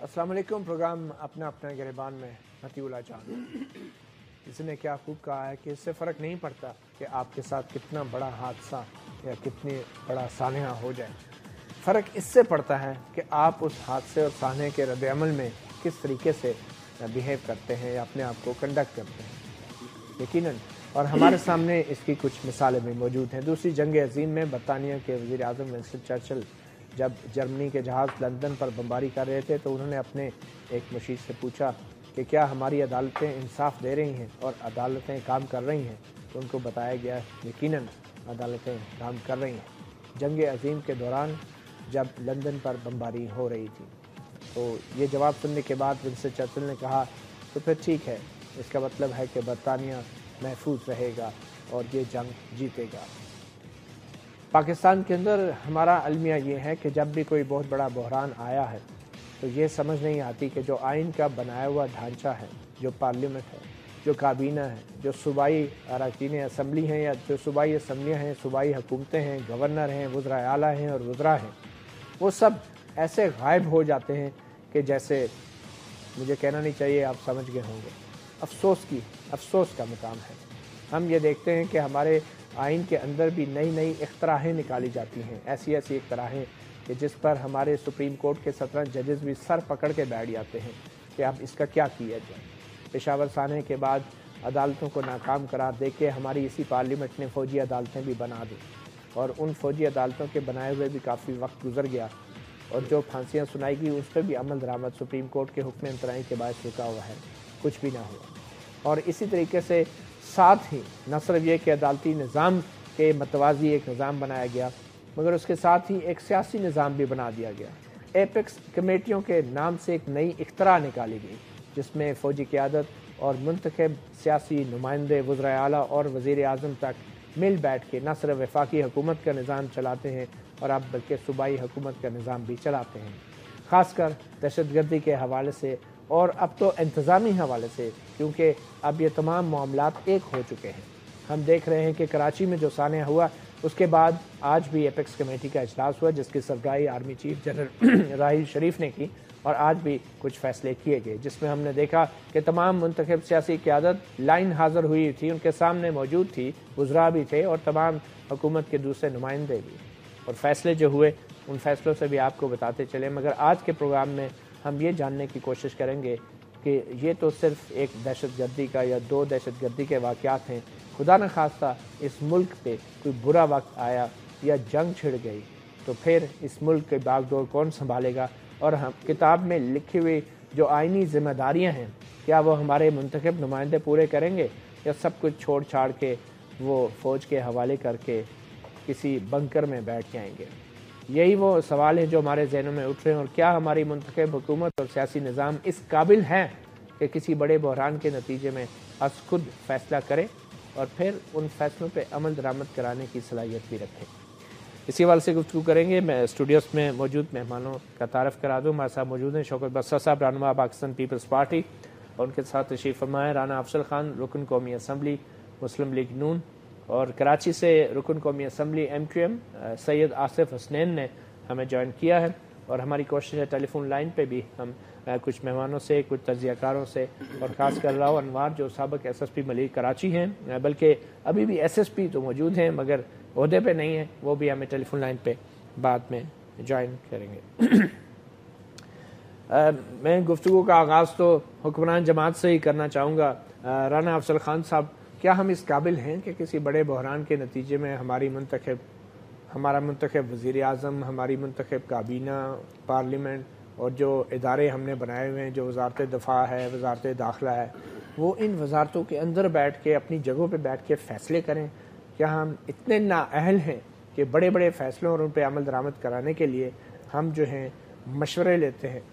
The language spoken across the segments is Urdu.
السلام علیکم. پروگرام اپنا اپنا گریبان میں متی اللہ جان. اس نے کیا خوب کہا ہے کہ اس سے فرق نہیں پڑتا کہ آپ کے ساتھ کتنا بڑا حادثہ یا کتنی بڑا سانحہ ہو جائے. فرق اس سے پڑتا ہے کہ آپ اس حادثے اور سانحے کے رد عمل میں کس طریقے سے بیہیو کرتے ہیں یا اپنے آپ کو کنڈکٹ کرتے ہیں. یقیناً اور ہمارے سامنے اس کی کچھ مثالیں بھی موجود ہیں. دوسری جنگ عظیم میں برطانیہ کے وزیر اعظم ونسٹن چرچل جب جرمنی کے جہاز لندن پر بمباری کر رہے تھے تو انہوں نے اپنے ایک مشیر سے پوچھا کہ کیا ہماری عدالتیں انصاف دے رہی ہیں اور عدالتیں کام کر رہی ہیں. تو ان کو بتایا گیا یقیناً عدالتیں کام کر رہی ہیں. جنگ عظیم کے دوران جب لندن پر بمباری ہو رہی تھی تو یہ جواب سننے کے بعد ونسٹن چرچل نے کہا تو پھر ٹھیک ہے, اس کا مطلب ہے کہ برطانیہ محفوظ رہے گا اور یہ جنگ جیتے گا. پاکستان کے اندر ہمارا المیہ یہ ہے کہ جب بھی کوئی بہت بڑا بحران آیا ہے تو یہ سمجھ نہیں آتی کہ جو آئین کا بنایا ہوا ڈھانچہ ہے, جو پارلیمنٹ ہے, جو کابینہ ہے, جو صوبائی اراکین اسمبلی ہیں یا جو صوبائی اسمبلیاں ہیں, صوبائی حکومتیں ہیں, گورنر ہیں, وزرائے اعلیٰ ہیں اور وزراء ہیں, وہ سب ایسے غائب ہو جاتے ہیں کہ جیسے مجھے کہنا نہیں چاہیے, آپ سمجھ گئے ہوں گے. افسوس کا مقام ہے. ہم یہ دیکھتے ہیں کہ ہمارے آئین کے اندر بھی نئی نئی اختراعیں نکالی جاتی ہیں, ایسی اختراعیں کہ جس پر ہمارے سپریم کورٹ کے 17 ججز بھی سر پکڑ کے بیٹھ جاتے ہیں کہ اب اس کا کیا کیا جائے. پشاور سانحے کے بعد عدالتوں کو ناکام قرار دے کے ہماری اسی پارلیمنٹ نے فوجی عدالتیں بھی بنا دیں اور ان فوجی عدالتوں کے بنائے ہوئے بھی کافی وقت گزر گیا اور جو پھانسیاں سنائی گئی اس پہ بھی عمل درآمد سپریم کورٹ کے حکم انترائی کے باعث رکا ہوا ہے, کچھ بھی نہ ہوا. اور اسی طریقے سے ساتھ ہی نہ صرف یہ کہ عدالتی نظام کے متوازی ایک نظام بنایا گیا مگر اس کے ساتھ ہی ایک سیاسی نظام بھی بنا دیا گیا. ایپیکس کمیٹیوں کے نام سے ایک نئی اختراع نکالی گئی جس میں فوجی قیادت اور منتخب سیاسی نمائندے وزرائے اعلیٰ اور وزیر اعظم تک مل بیٹھ کے نہ صرف وفاقی حکومت کا نظام چلاتے ہیں اور اب بلکہ صوبائی حکومت کا نظام بھی چلاتے ہیں, خاص کر دہشت گردی کے حوالے سے اور اب تو انتظامی حوالے سے, کیونکہ اب یہ تمام معاملات ایک ہو چکے ہیں. ہم دیکھ رہے ہیں کہ کراچی میں جو سانحہ ہوا اس کے بعد آج بھی ایپیکس کمیٹی کا اجلاس ہوا جس کی سربراہی army chief general Raheel Sharif نے کی اور آج بھی کچھ فیصلے کیے گئے جس میں ہم نے دیکھا کہ تمام منتخب سیاسی قیادت لائن حاضر ہوئی تھی, ان کے سامنے موجود تھی, وزراء بھی تھے اور تمام حکومت کے دوسرے نمائندے بھی, اور فیصلے جو ہوئے ان فیصلوں سے بھی آپ کو بتاتے چلے. مگر آج کے پروگرام میں ہم یہ جاننے کی کوشش کریں گے کہ یہ تو صرف ایک دہشت گردی کا یا دو دہشت گردی کے واقعات ہیں. خدا نہ خواستہ اس ملک پہ کوئی برا وقت آیا یا جنگ چھڑ گئی تو پھر اس ملک کے باغ ڈور کون سنبھالے گا, اور ہم کتاب میں لکھی ہوئی جو آئینی ذمہ داریاں ہیں کیا وہ ہمارے منتخب نمائندے پورے کریں گے یا سب کچھ چھوڑ چھاڑ کے وہ فوج کے حوالے کر کے کسی بنکر میں بیٹھ جائیں گے. یہی وہ سوال ہیں جو ہمارے ذہنوں میں اٹھ رہے ہیں. اور کیا ہماری منتخب حکومت اور سیاسی نظام اس قابل ہے کہ کسی بڑے بحران کے نتیجے میں از خود فیصلہ کرے اور پھر ان فیصلوں پہ عمل درآمد کرانے کی صلاحیت بھی رکھے. اسی حوالے سے گفتگو کریں گے. میں اسٹوڈیوز میں موجود مہمانوں کا تعارف کرا دوں. ہمارے ساتھ موجود ہیں شوکت بسر صاحب, رہنما پاکستان پیپلز پارٹی, اور ان کے ساتھ تشریف فرما ہے رانا افضل خان, رکن قومی اسمبلی مسلم لیگ نون, اور کراچی سے رکن قومی اسمبلی MQM سید آصف حسنین نے ہمیں جوائن کیا ہے. اور ہماری کوشش ہے ٹیلی فون لائن پہ بھی ہم کچھ مہمانوں سے, کچھ تجزیہ کاروں سے, اور خاص کر راؤ انوار جو سابق SSP ملک کراچی ہیں, بلکہ ابھی بھی SSP تو موجود ہیں مگر عہدے پہ نہیں ہیں, وہ بھی ہمیں ٹیلی فون لائن پہ بعد میں جوائن کریں گے. میں گفتگو کا آغاز تو حکمران جماعت سے ہی کرنا چاہوں گا. رانا افضل خان صاحب, کیا ہم اس قابل ہیں کہ کسی بڑے بحران کے نتیجے میں ہمارا منتخب وزیر اعظم, ہماری منتخب کابینہ, پارلیمنٹ اور جو ادارے ہم نے بنائے ہوئے ہیں, جو وزارت دفاع ہے, وزارت داخلہ ہے, وہ ان وزارتوں کے اندر بیٹھ کے اپنی جگہوں پہ بیٹھ کے فیصلے کریں؟ کیا ہم اتنے نااہل ہیں کہ بڑے بڑے فیصلوں اور ان پہ عمل درآمد کرانے کے لیے ہم جو ہیں مشورے لیتے ہیں؟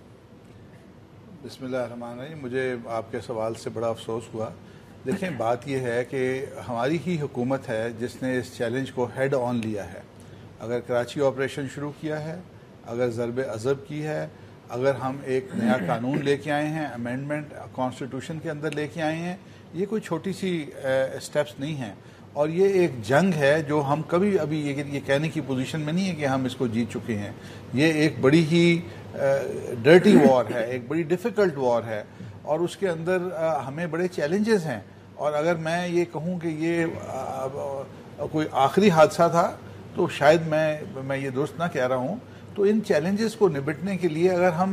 بسم اللہ الرحمن الرحیم. مجھے آپ کے سوال سے بڑا افسوس ہوا. دیکھیں, بات یہ ہے کہ ہماری ہی حکومت ہے جس نے اس چیلنج کو ہیڈ آن لیا ہے. اگر کراچی آپریشن شروع کیا ہے, اگر ضرب عضب کی ہے, اگر ہم ایک نیا قانون لے کے آئے ہیں, امینڈمنٹ کانسٹیٹیوشن کے اندر لے کے آئے ہیں, یہ کوئی چھوٹی سی سٹیپس نہیں ہیں. اور یہ ایک جنگ ہے جو ہم کبھی ابھی یہ کہنے کی پوزیشن میں نہیں ہے کہ ہم اس کو جیت چکے ہیں. یہ ایک بڑی ہی ڈرٹی وار ہے, ایک بڑی ڈیفیکلٹ وار ہے, اور اس کے اندر ہمیں بڑے چیلنجز ہیں. اور اگر میں یہ کہوں کہ یہ کوئی آخری حادثہ تھا تو شاید میں یہ درست نہ کہہ رہا ہوں. تو ان چیلنجز کو نبٹنے کے لیے اگر ہم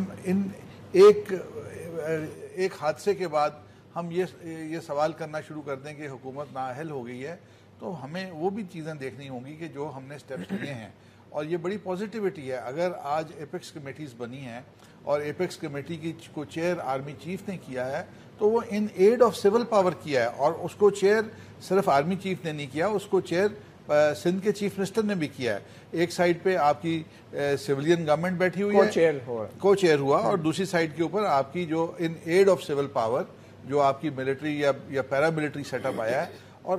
ایک حادثے کے بعد ہم یہ سوال کرنا شروع کر دیں کہ حکومت نااہل ہو گئی ہے, تو ہمیں وہ بھی چیزیں دیکھنی ہوں گی کہ جو ہم نے سٹیپس لیے ہیں. اور یہ بڑی پازیٹیوٹی ہے. اگر آج ایپیکس کمیٹیز بنی ہیں اور ایپیکس کمیٹی کو چیئر آرمی چیف نے کیا ہے, تو وہ in aid of civil power کیا ہے, اور اس کو چیئر صرف آرمی چیف نے نہیں کیا, اس کو چیئر سندھ کے چیف منسٹر نے بھی کیا ہے. ایک سائڈ پہ آپ کی سویلین گورنمنٹ بیٹھی ہوئی ہے, کو چیئر ہوا, اور دوسری سائڈ کے اوپر آپ کی جو in aid of civil power جو آپ کی ملٹری یا پیرا ملٹری سیٹ اپ آیا ہے. اور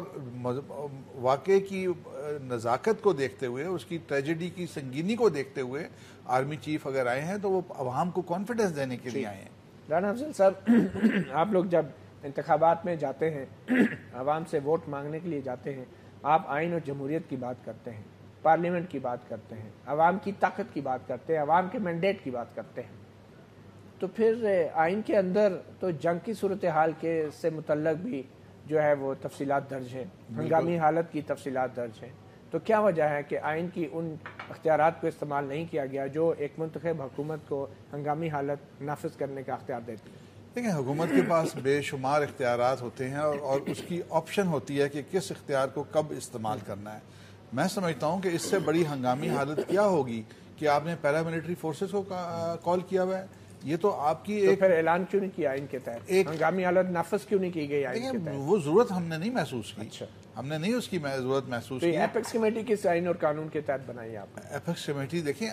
واقعے کی نزاکت کو دیکھتے ہوئے, اس کی ٹریجڈی کی سنگینی کو دیکھتے ہوئے آرمی چیف اگر آئے ہیں تو وہ عوام کو کانفیڈنس دینے کے لیے آئے ہیں. رانا افضل صاحب, آپ لوگ جب انتخابات میں جاتے ہیں, عوام سے ووٹ مانگنے کے لیے جاتے ہیں, آپ آئین اور جمہوریت کی بات کرتے ہیں, پارلیمنٹ کی بات کرتے ہیں, عوام کی طاقت کی بات کرتے ہیں, عوام کے مینڈیٹ کی بات کرتے ہیں. تو پھر آئین کے اندر تو جنگ کی صورتحال کے سے متعلق بھی جو ہے وہ تفصیلات درج ہیں, ہنگامی حالت کی تفصیلات درج ہیں. تو کیا وجہ ہے کہ آئین کی ان اختیارات کو استعمال نہیں کیا گیا جو ایک منتخب حکومت کو ہنگامی حالت نافذ کرنے کا اختیار دیتی ہے؟ دیکھیں, حکومت کے پاس بے شمار اختیارات ہوتے ہیں, اور اس کی آپشن ہوتی ہے کہ کس اختیار کو کب استعمال کرنا ہے. میں سمجھتا ہوں کہ اس سے بڑی ہنگامی حالت کیا ہوگی کہ آپ نے پیرا ملٹری فورسز کو کال کیا ہوا ہے. یہ تو آپ کی ایک پھر اعلان کیوں نہیں کیا آئین کے تحت, ہنگامی حالت نافذ کیوں نہیں کی گئی آئین کے تحت؟ وہ ضرورت ہم نے نہیں محسوس کی. اچھا, ہم نے نہیں اس کی ضرورت محسوس کی. ایپیکس کمیٹی کس آئین اور قانون کے تحت بنائی آپ نے؟ ایپیکس کمیٹی دیکھیں,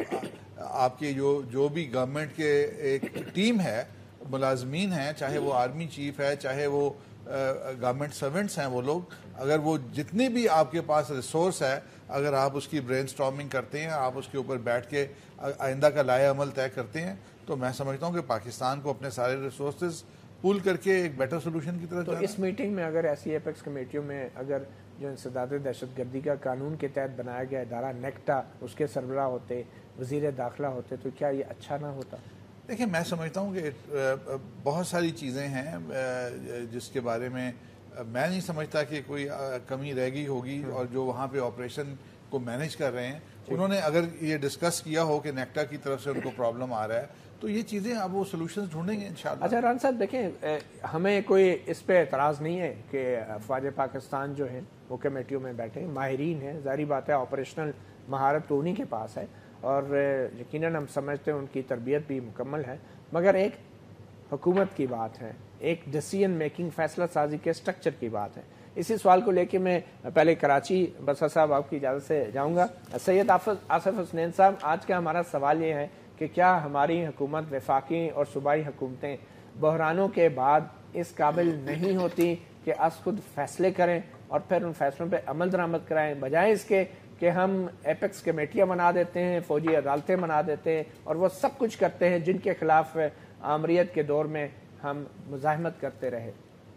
آپ کے جو بھی گورنمنٹ کے ایک ٹیم ہے, ملازمین ہیں, چاہے وہ آرمی چیف ہے, چاہے وہ گورنمنٹ سرونٹس ہیں, وہ لوگ اگر وہ جتنے بھی آپ کے پاس ریسورس ہے, اگر آپ اس کی برین سٹارمنگ کرتے ہیں, آپ اس کے اوپر بیٹھ کے آئندہ کا لائحہ عمل طے کرتے ہیں, تو میں سمجھتا ہوں کہ پاکستان کو اپنے سارے ریسورسز پول کر کے ایک بیٹر سولوشن کی طرف جانا. تو اس میٹنگ میں اگر ایسی ایپیکس کمیٹیوں میں اگر جو انسداد دہشت گردی کا قانون کے تحت بنایا گیا ادارہ نیکٹا, اس کے سربراہ ہوتے, وزیر داخلہ ہوتے, تو کیا یہ اچھا نہ ہوتا؟ دیکھیں, میں سمجھتا ہوں کہ بہت ساری چیزیں ہیں جس کے بارے میں میں نہیں سمجھتا کہ کوئی کمی رہ گئی ہوگی, اور جو وہاں پہ آپریشن کو مینیج کر رہے ہیں انہوں نے اگر یہ ڈسکس کیا ہو کہ نیکٹا کی طرف سے ان کو پرابلم آ رہا ہے, تو یہ چیزیں اب وہ سولوشنز ڈھونڈیں گے انشاءاللہ. اچھا ران صاحب, دیکھیں, ہمیں کوئی اس پہ اعتراض نہیں ہے کہ افواج پاکستان جو ہیں وہ کمیٹیوں میں بیٹھے, ماہرین ہیں, ظاہری بات ہے آپریشنل مہارت تو انہی کے پاس ہے, اور یقیناً ہم سمجھتے ہیں ان کی تربیت بھی مکمل ہے. مگر ایک حکومت کی بات ہے, ایک ڈیسیژن میکنگ, فیصلہ سازی کے سٹرکچر کی بات ہے. اسی سوال کو لے کے میں پہلے کراچی بسا صاحب آپ کی اجازت سے جاؤں گا. سید آصف حسنین صاحب, آج کا ہمارا سوال یہ ہے کہ کیا ہماری حکومت, وفاقی اور صوبائی حکومتیں بحرانوں کے بعد اس قابل نہیں ہوتی کہ از خود فیصلے کریں اور پھر ان فیصلوں پہ عمل درآمد کرائیں, بجائے اس کے کہ ہم ایپیکس کمیٹیاں بنا دیتے ہیں, فوجی عدالتیں بنا دیتے ہیں, اور وہ سب کچھ کرتے ہیں جن کے خلاف آمریت کے دور میں ہم مزاحمت کرتے رہے.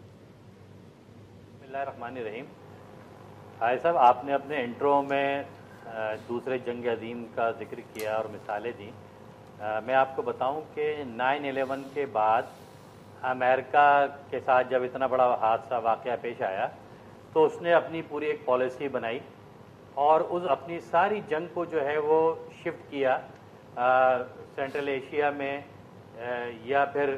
بسم اللہ الرحمن الرحیم. حاجی صاحب, آپ نے اپنے انٹرو میں دوسرے جنگ عظیم کا ذکر کیا اور مثالیں دیں. میں آپ کو بتاؤں کہ 9/11 کے بعد امریکہ کے ساتھ جب اتنا بڑا حادثہ واقعہ پیش آیا تو اس نے اپنی پوری ایک پالیسی بنائی, اور اس اپنی ساری جنگ کو جو ہے وہ شفٹ کیا سینٹرل ایشیا میں, یا پھر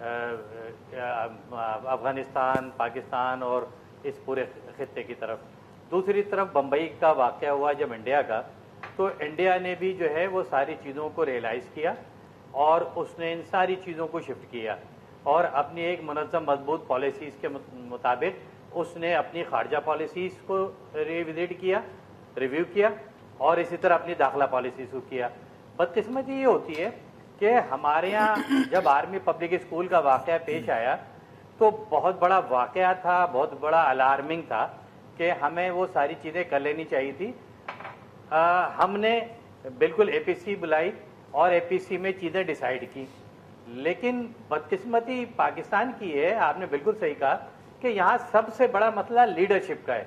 افغانستان, پاکستان اور اس پورے خطے کی طرف. دوسری طرف بمبئی کا واقعہ ہوا جب انڈیا کا, تو انڈیا نے بھی جو ہے وہ ساری چیزوں کو ریئلائز کیا, اور اس نے ان ساری چیزوں کو شفٹ کیا, اور اپنی ایک منظم مضبوط پالیسیز کے مطابق اس نے اپنی خارجہ پالیسیز کو ریوزٹ کیا, ریویو کیا, اور اسی طرح اپنی داخلہ پالیسیز کو کیا. بدقسمتی یہ ہوتی ہے کہ ہمارے یہاں جب آرمی پبلک اسکول کا واقعہ پیش آیا تو بہت بڑا واقعہ تھا, بہت بڑا الارمنگ تھا کہ ہمیں وہ ساری چیزیں کر لینی چاہیے تھی. ہم نے بالکل اے پی سی بلائی اور اے پی سی میں چیزیں ڈیسائیڈ کی, لیکن بدقسمتی پاکستان کی ہے, آپ نے بالکل صحیح کہا کہ یہاں سب سے بڑا مسئلہ لیڈرشپ کا ہے.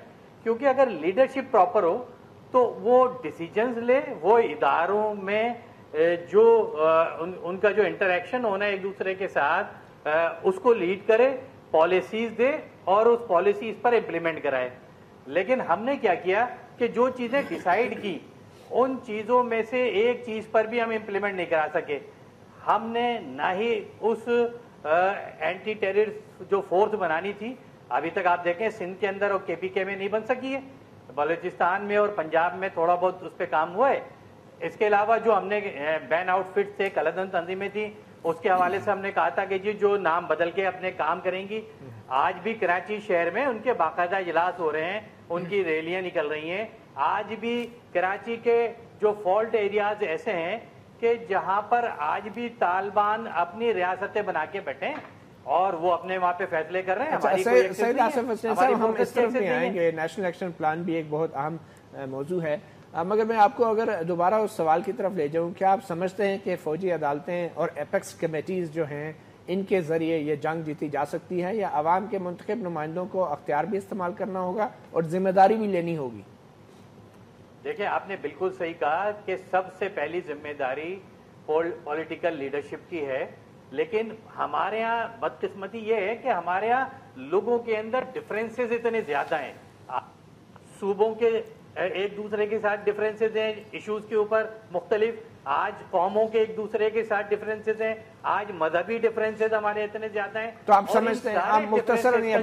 क्योंकि अगर लीडरशिप प्रॉपर हो तो वो डिसीजंस ले, वो इदारों में जो उनका जो इंटरेक्शन होना है एक दूसरे के साथ उसको लीड करे, पॉलिसीज दे और उस पॉलिसीज पर इम्प्लीमेंट कराए। लेकिन हमने क्या किया कि जो चीजें डिसाइड की उन चीजों में से एक चीज पर भी हम इम्प्लीमेंट नहीं करा सके। हमने ना ही उस एंटी टेररिस्ट जो फोर्स बनानी थी, अभी तक आप देखें सिंध के अंदर और केपीके में नहीं बन सकी है, बलूचिस्तान में और पंजाब में थोड़ा बहुत उस पर काम हुआ है। इसके अलावा जो हमने बैन आउटफिट से कलदन तंजीमें थी उसके हवाले से हमने कहा था कि जी जो नाम बदल के अपने काम करेंगी। आज भी कराची शहर में उनके बाकायदा इजलास हो रहे हैं, उनकी रैलियां निकल रही हैं। आज भी कराची के जो फॉल्ट एरियाज ऐसे हैं कि जहां पर आज भी तालिबान अपनी रियासतें बना के बैठे और वो अपने वहां पे फैसले कर रहे हैं। सईद आसिफ हसन साहब, हम इस तरफ नहीं आएंगे, नेशनल एक्शन प्लान भी एक बहुत अहम मौजू है, मगर मैं आपको अगर दोबारा उस सवाल की तरफ ले जाऊं, क्या आप समझते हैं कि फौजी अदालतें और एपेक्स कमेटीज जो हैं इनके जरिए ये जंग जीती जा सकती है, या अवाम के मुंतखब नुमाइंदों को अख्तियार भी इस्तेमाल करना होगा और जिम्मेदारी भी लेनी होगी? देखिए, आपने बिल्कुल सही कहा कि सबसे पहली जिम्मेदारी पॉलिटिकल लीडरशिप की है, लेकिन हमारे यहाँ बदकिस्मती ये है कि हमारे यहाँ लोगों के अंदर डिफरेंसेस इतने ज्यादा हैं। सूबों के एक दूसरे के साथ डिफरेंसेस हैं इश्यूज के ऊपर मुख्तलिफ, आज कौमों के एक दूसरे के साथ डिफरेंसेस हैं, आज मजहबी डिफरेंसेस हमारे इतने ज्यादा हैं। तो आप समझते हैं, आप मुख्तसरन ये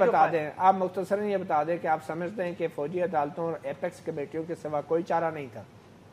बता दें कि आप समझते हैं कि फौजी अदालतों और एपेक्स कमेटियों के सिवा कोई चारा नहीं था?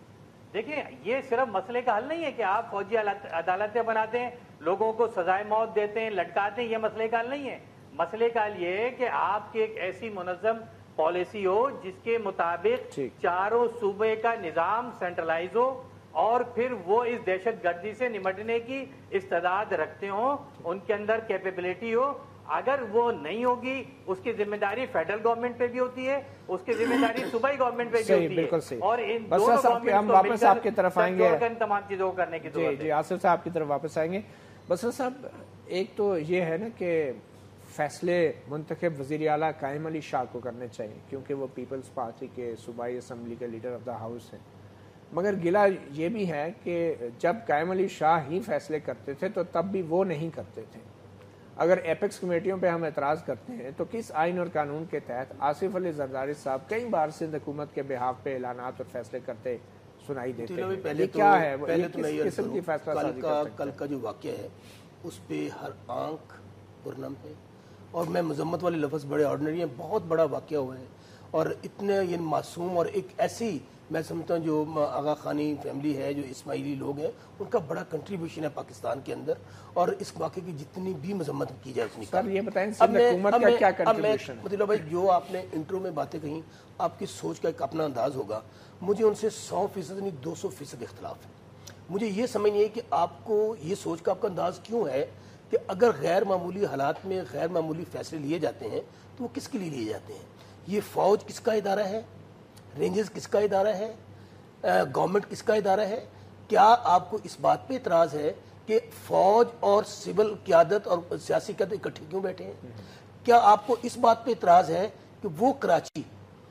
देखिए, ये सिर्फ मसले का हल नहीं है कि आप फौजी अदालतें बनाते हैं, लोगों को सजाए मौत देते हैं, लटकाते हैं, ये मसले का हल नहीं है। मसले का हल ये है कि आपकी एक ऐसी मुनज़्ज़म पॉलिसी हो जिसके मुताबिक चारों सूबे का निजाम सेंट्रलाइज हो और फिर वो इस दहशत गर्दी से निपटने की इस्तेदाद रखते हो, उनके अंदर कैपेबिलिटी हो। अगर वो नहीं होगी उसकी जिम्मेदारी फेडरल गवर्नमेंट पे भी होती है, उसकी जिम्मेदारी सूबाई गवर्नमेंट पे भी होती है, और इन दोनों गवर्नमेंट को वापस आपकी तरफ आएंगे तमाम चीजों को करने की जरूरत है। जी, आसिफ साहब की तरफ वापस आएंगे। बसर साहब, एक तो ये है ना कि फैसले मुंतखब वज़ीर आला कायम अली शाह को करने चाहिए क्योंकि वो पीपल्स पार्टी के सूबाई असम्बली के लीडर ऑफ द हाउस हैं, मगर गिला ये भी है कि जब कायम अली शाह ही फैसले करते थे तो तब भी वो नहीं करते थे। अगर एपेक्स कमेटियों पे हम एतराज़ करते हैं तो किस आइन और कानून के तहत आसिफ अली जरदारी साहब कई बार सिंध हुकूमत के बिहाफ पे ऐलानात और फैसले करते सुनाई देते हैं? पहले तो क्या है पहले तो किस किस्म की फैसला कल का जो वाक़या है उस पे हर आंख पुरनम है, और मैं मजम्मत वाले लफ्ज़ बड़े ऑर्डिनरी हैं, बहुत बड़ा वाक़या हुआ है और इतने ये मासूम और एक ऐसी, मैं समझता हूँ जो आगा खानी फैमिली है, जो इस्माइली लोग हैं, उनका बड़ा कंट्रीब्यूशन है पाकिस्तान के अंदर, और इस वाक़े की जितनी भी मजम्मत की जाए उतनी सर ये बताएं हुकूमत का क्या कंट्रीब्यूशन है? मतलब भाई जो आपने इंट्रो में बातें कही, आपकी सोच का एक अपना अंदाज होगा, मुझे उनसे 100% नहीं 200% इख्तलाफ है। मुझे ये समझ नहीं है कि आपको ये सोच का आपका अंदाज क्यों है कि अगर गैर मामूली हालात में गैर मामूली फैसले लिए जाते हैं तो वो किसके लिए लिए जाते हैं? ये फौज किसका इदारा है? रेंजर्स किसका इदारा है? गवर्नमेंट किसका इदारा है? क्या आपको इस बात पे इतराज़ है कि फौज और सिविल क़यादत और सियासी क़यादत इकट्ठे क्यों बैठे हैं? क्या आपको इस बात पे इतराज़ है कि वो कराची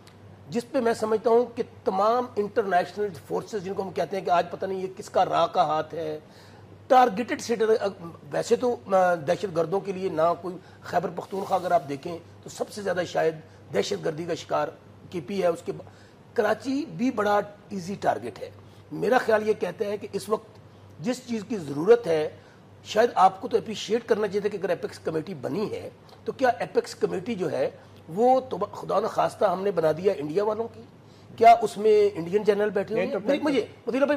जिस पे मैं समझता हूँ कि तमाम इंटरनेशनल फोर्सेस जिनको हम कहते हैं कि आज पता नहीं ये किसका राह का हाथ है, टारगेटेड सिटर, वैसे तो दहशत गर्दों के लिए ना कोई खैबर पख्तूनख्वा अगर आप देखें तो सबसे ज़्यादा शायद दहशत गर्दी का शिकार केपी है, उसके कराची भी बड़ा इजी टारगेट है। मेरा ख्याल ये कहता है कि इस वक्त जिस चीज़ की ज़रूरत है, शायद आपको तो अप्रिशिएट करना चाहिए था कि अगर एपेक्स कमेटी बनी है तो क्या एपेक्स कमेटी जो है वो तो खुदा न खास्ता हमने बना दिया इंडिया वालों की? क्या उसमें इंडियन जनरल बैठे हुए हैं? तो मुझे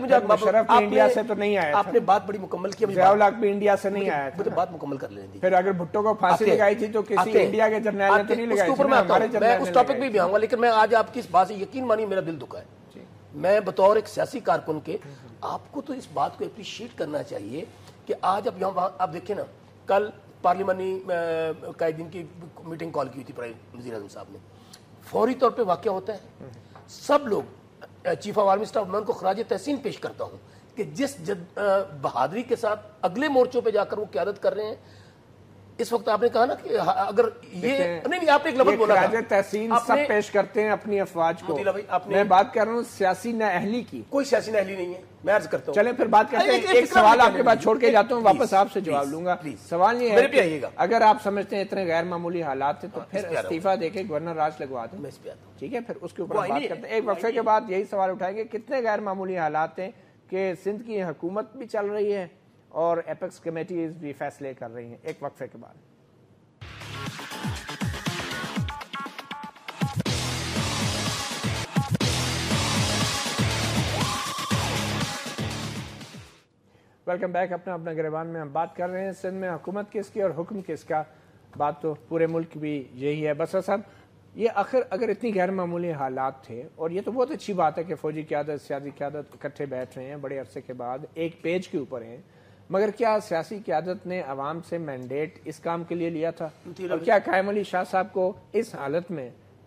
इंडिया से तो नहीं आया, आपने बात बड़ी मुकम्मल की, भी इंडिया से नहीं आया, मुझे बात मुकम्मल कर लेने दी। फिर अगर भुट्टो को फांसी लगाई थी तो किसी इंडिया के जर्नल ने तो नहीं लगाई थी? मैं उस टॉपिक पे भी आऊंगा, लेकिन मैं आज आपकी इस बात से यकीन मानिए मेरा दिल दुखा है। मैं बतौर एक सियासी कारकुन के आपको तो इस बात को अप्रिशिएट करना चाहिए कि आज अब यहाँ आप देखिए ना, कल पार्लिमानी कायदीन की मीटिंग कॉल की हुई थी प्राइम वज़ीर आज़म साहब ने, फौरी तौर पे वाक़या होता है, सब लोग चीफ ऑफ आर्मी स्टाफ, मैं उनको खराज तहसीन पेश करता हूँ कि जिस बहादुरी के साथ अगले मोर्चों पे जाकर वो क़यादत कर रहे हैं, اس وقت آپ نے کہا نا کہ اگر یہ نہیں آپ نے ایک لفظ بولا خراج تحسین سب پیش کرتے ہیں اپنی افواج کو. میں بات کر رہا ہوں سیاسی نااہلی کی. کوئی سیاسی نااہلی نہیں ہے, میں عرض کرتا ہوں. چلیں پھر بات کرتے ہیں. ایک سوال آپ کے بعد چھوڑ کے جاتا ہوں, واپس آپ سے جواب لوں گا. سوال یہ ہے کہ اگر آپ سمجھتے ہیں اتنے غیر معمولی حالات تھے تو پھر استعفیٰ دے کے گورنر راج لگوا دیں. ٹھیک ہے, پھر اس کے اوپر بات کرتے ہیں. ایک وقفے کے بعد یہی سوال اٹھائیں گے, کتنے غیر معمولی حالات ہیں کہ سندھ کی حکومت بھی چل رہی ہے اور ایپیکس کمیٹیز بھی فیصلے کر رہی ہیں. ایک وقفے کے بعد. Welcome back. اپنا گریبان میں ہم بات کر رہے ہیں سندھ میں حکومت کس کی اور حکم کس کا. بات تو پورے ملک بھی یہی ہے. بس صاحب, یہ آخر اگر اتنی غیر معمولی حالات تھے, اور یہ تو بہت اچھی بات ہے کہ فوجی قیادت سیاسی قیادت اکٹھے بیٹھ رہے ہیں بڑے عرصے کے بعد, ایک پیج کے اوپر ہیں, مگر کیا سیاسی قیادت نے عوام سے مینڈیٹ اس کام کے لیے لیا تھا؟ اور کیا قائم علی شاہ صاحب کو اس حالت میں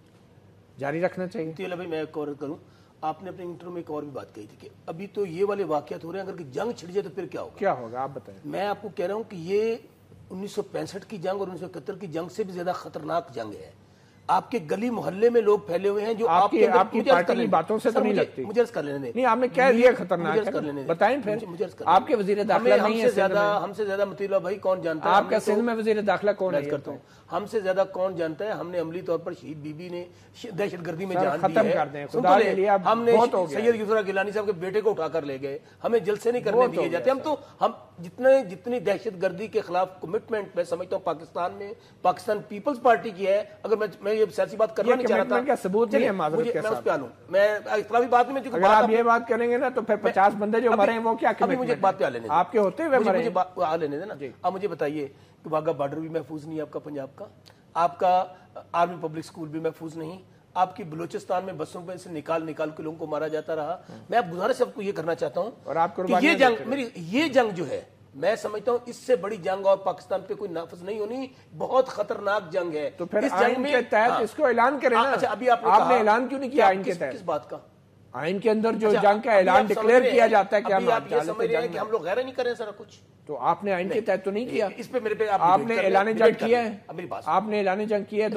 جاری رکھنا چاہیے؟ میں ایک اور کروں, آپ نے اپنے انٹرویو میں ایک اور بھی بات کہی تھی کہ ابھی تو یہ والے واقعات ہو رہے ہیں, اگر جنگ چھڑ جائے تو پھر کیا ہوگا آپ بتائیں. میں آپ کو کہہ رہا ہوں کہ یہ 1965 کی جنگ اور 1971 کی جنگ سے بھی زیادہ خطرناک جنگ ہے. آپ کے گلی محلے میں لوگ پھیلے ہوئے ہیں جو آپ کی پارٹی کی باتوں سے تو نہیں لگتی. مجھے عرض کر لینے دیں. نہیں, آپ نے کہہ دیا خطرناک ہے, بتائیں پھر. آپ کے وزیر داخلہ نہیں ہے ہم سے زیادہ مطیع اللہ بھائی کون جانتا ہے آپ کا سندھ میں وزیر داخلہ کون ہے؟ کرتا ہوں, ہم سے زیادہ کون جانتا ہے. ہم نے عملی طور پر شہید بی بی نے دہشت گردی میں جان دی ہے. ہم نے سید یسرا گیلانی صاحب کے بیٹے کو اٹھا کر لے گئے. ہمیں جلسے نہیں کرنے دیے جاتے. ہم جتنی دہشت گردی کے خلاف کمٹمنٹ میں سمجھتا ہوں پاکستان میں پاکستان پیپلز پارٹی کی ہے. اگر میں یہ سیاسی بات کرنا نہیں چاہ رہا تھا, ثبوت نہیں ہے معذرت کے ساتھ, میں اس پہ آ لوں. میں اختلافی بات میں اگر آپ یہ بات کریں گے نا تو پھر 50 بندے جو مرے ہیں وہ کیا ابھی مجھے بات پہ آ لینے دیں. آپ کے ہوتے ہوئے مرے ہیں, مجھے آ لینے دیں نا. اب مجھے بتائیے کہ واگا بارڈر بھی محفوظ نہیں ہے آپ کا پنجاب کا, آپ کا آرمی پبلک اسکول بھی محفوظ نہیں, آپ کی بلوچستان میں بسوں پہ سے نکال کے لوگوں کو مارا جاتا رہا. میں اب گزارش آپ کو یہ کرنا چاہتا ہوں اور آپ کہ یہ جنگ جو ہے, میں سمجھتا ہوں اس سے بڑی جنگ اور پاکستان پہ کوئی نافذ نہیں ہونی. بہت خطرناک جنگ ہے. تو پھر آئین کے تحت اس کو اعلان کریں نا. اچھا, ابھی آپ نے اعلان کیوں نہیں کیا آئین کے تحت؟ کس بات کا؟ آئین کے اندر جو جنگ کا اعلان ڈکلیئر کیا جاتا ہے کہ آپ یہ سمجھ رہے ہیں کہ ہم لوگ غیر نہیں کریں سارا کچھ, تو آپ نے آئین کے تحت تو نہیں کیا. اس پہ میرے پہ آپ نے اعلان جنگ کیا ہے, آپ نے اعلان جنگ کیا ہے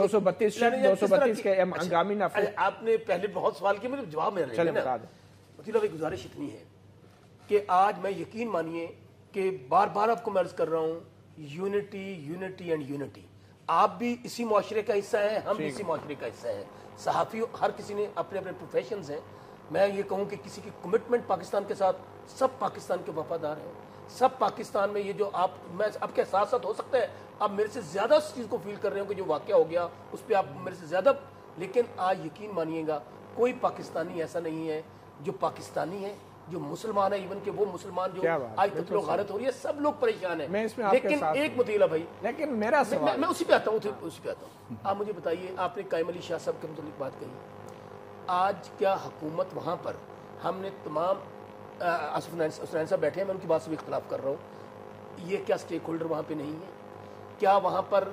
232 کے ہنگامی نافذ. آپ نے پہلے بہت سوال کیے, مجھے جواب میں چلیں بتا دیں. مطلب ایک گزارش اتنی ہے کہ آج میں یقین مانیے کہ بار بار آپ کو میں عرض کر رہا ہوں, یونٹی اینڈ یونٹی. آپ بھی اسی معاشرے کا حصہ ہیں, ہم بھی اسی معاشرے کا حصہ ہیں. صحافی ہر کسی نے اپنے اپنے پروفیشنز ہیں. میں یہ کہوں کہ کسی کی کمٹمنٹ پاکستان کے ساتھ, سب پاکستان کے وفادار ہیں, سب پاکستان میں یہ جو آپ کے ساتھ ساتھ ہو سکتا ہے آپ میرے سے زیادہ اس چیز کو فیل کر رہے ہو کہ جو واقعہ ہو گیا اس پہ آپ میرے سے زیادہ, لیکن آج یقین مانیے گا کوئی پاکستانی ایسا نہیں ہے جو پاکستانی ہے جو مسلمان ہے, ایون کہ وہ مسلمان جو آج قتل و غارت ہو رہی ہے, سب لوگ پریشان ہیں. لیکن ایک مطیع اللہ بھائی, لیکن میرا سوال میں اسی پہ آتا ہوں. آپ مجھے بتائیے, آپ نے قائم علی شاہ صاحب کے متعلق بات کہی, آج کیا حکومت وہاں پر, ہم نے تمام اسف حسین صاحب بیٹھے ہیں, میں ان کی بات سے بھی اختلاف کر رہا ہوں, یہ کیا اسٹیک ہولڈر وہاں پہ نہیں ہے؟ کیا وہاں پر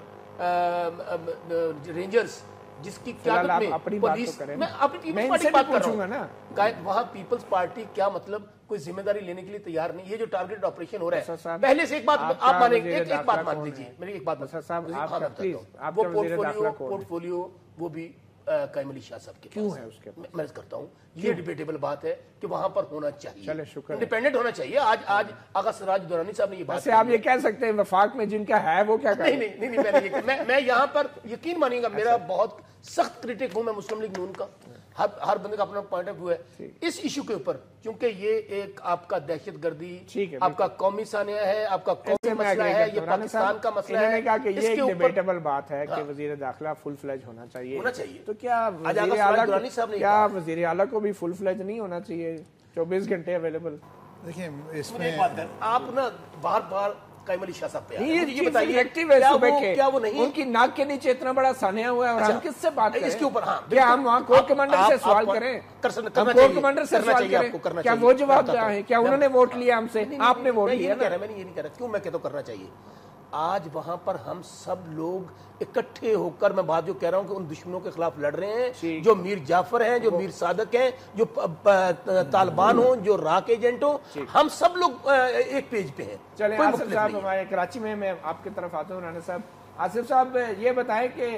رینجرز جس کی قیادت میں پولیس, میں اپنی پیپلز پارٹی کی بات کر رہا ہوں, وہاں پیپلز پارٹی کیا مطلب کوئی ذمہ داری لینے کے لیے تیار نہیں. یہ جو ٹارگیٹ آپریشن ہو رہا ہے, پہلے سے ایک بات آپ مانیں, ایک بات مان لیجیے, میری ایک بات, وہ پورٹ فولیو وہ بھی قائم علی شاہ صاحب کے کیوں ہے اس کے میں کرتا ہوں. یہ ڈیبیٹیبل بات ہے کہ وہاں پر ہونا چاہیے, انڈیپینڈنٹ ہونا چاہیے. آج آغا سراج دورانی صاحب نے یہ بات, آپ یہ کہہ سکتے ہیں وفاق میں جن کا ہے وہ کیا کریں. نہیں, میں یہاں پر یقین مانیے گا, میرا بہت سخت کرٹک ہوں میں مسلم لیگ نون کا, ہر بندے کا اپنا پوائنٹ آف ویو ہے اس ایشو کے اوپر, کیونکہ یہ ایک آپ کا دہشت گردی, آپ کا قومی سانحہ ہے, آپ کا قومی مسئلہ ہے, یہ پاکستان کا مسئلہ ہے. کہا کہ یہ ایک ڈیبیٹیبل بات ہے کہ وزیر داخلہ فل فلیج ہونا چاہیے. تو کیا وزیر اعلیٰ کو بھی فل فلیج نہیں ہونا چاہیے, 24 گھنٹے اویلیبل؟ دیکھیں اس میں آپ نا بار بار قائم علی شاہ صاحب پہ یہ بتائیے کیا وہ نہیں, ان کی ناک کے نیچے اتنا بڑا سانحہ ہوا ہے اور ہم کس سے بات کریں اس کے اوپر؟ کیا ہم وہاں کور کمانڈر سے سوال کریں, ہم کور کمانڈر سے سوال کریں, کیا وہ جواب دیا ہے؟ کیا انہوں نے ووٹ لیا ہم سے, آپ نے ووٹ لیا؟ میں یہ نہیں کہہ رہا, کیوں میں کہتا ہوں کرنا چاہیے. آج وہاں پر ہم سب لوگ اکٹھے ہو کر، میں بات جو کہہ رہا ہوں کہ ان دشمنوں کے خلاف لڑ رہے ہیں، جو میر جعفر ہیں، جو میر صادق ہیں، جو طالبان ہوں، جو راک ایجنٹ ہوں، ہم سب لوگ ایک پیج پہ ہیں. چلیں آصف صاحب ہمارے کراچی میں آپ کی طرف آتا ہوں. رانا صاحب، آصف صاحب یہ بتائیں کہ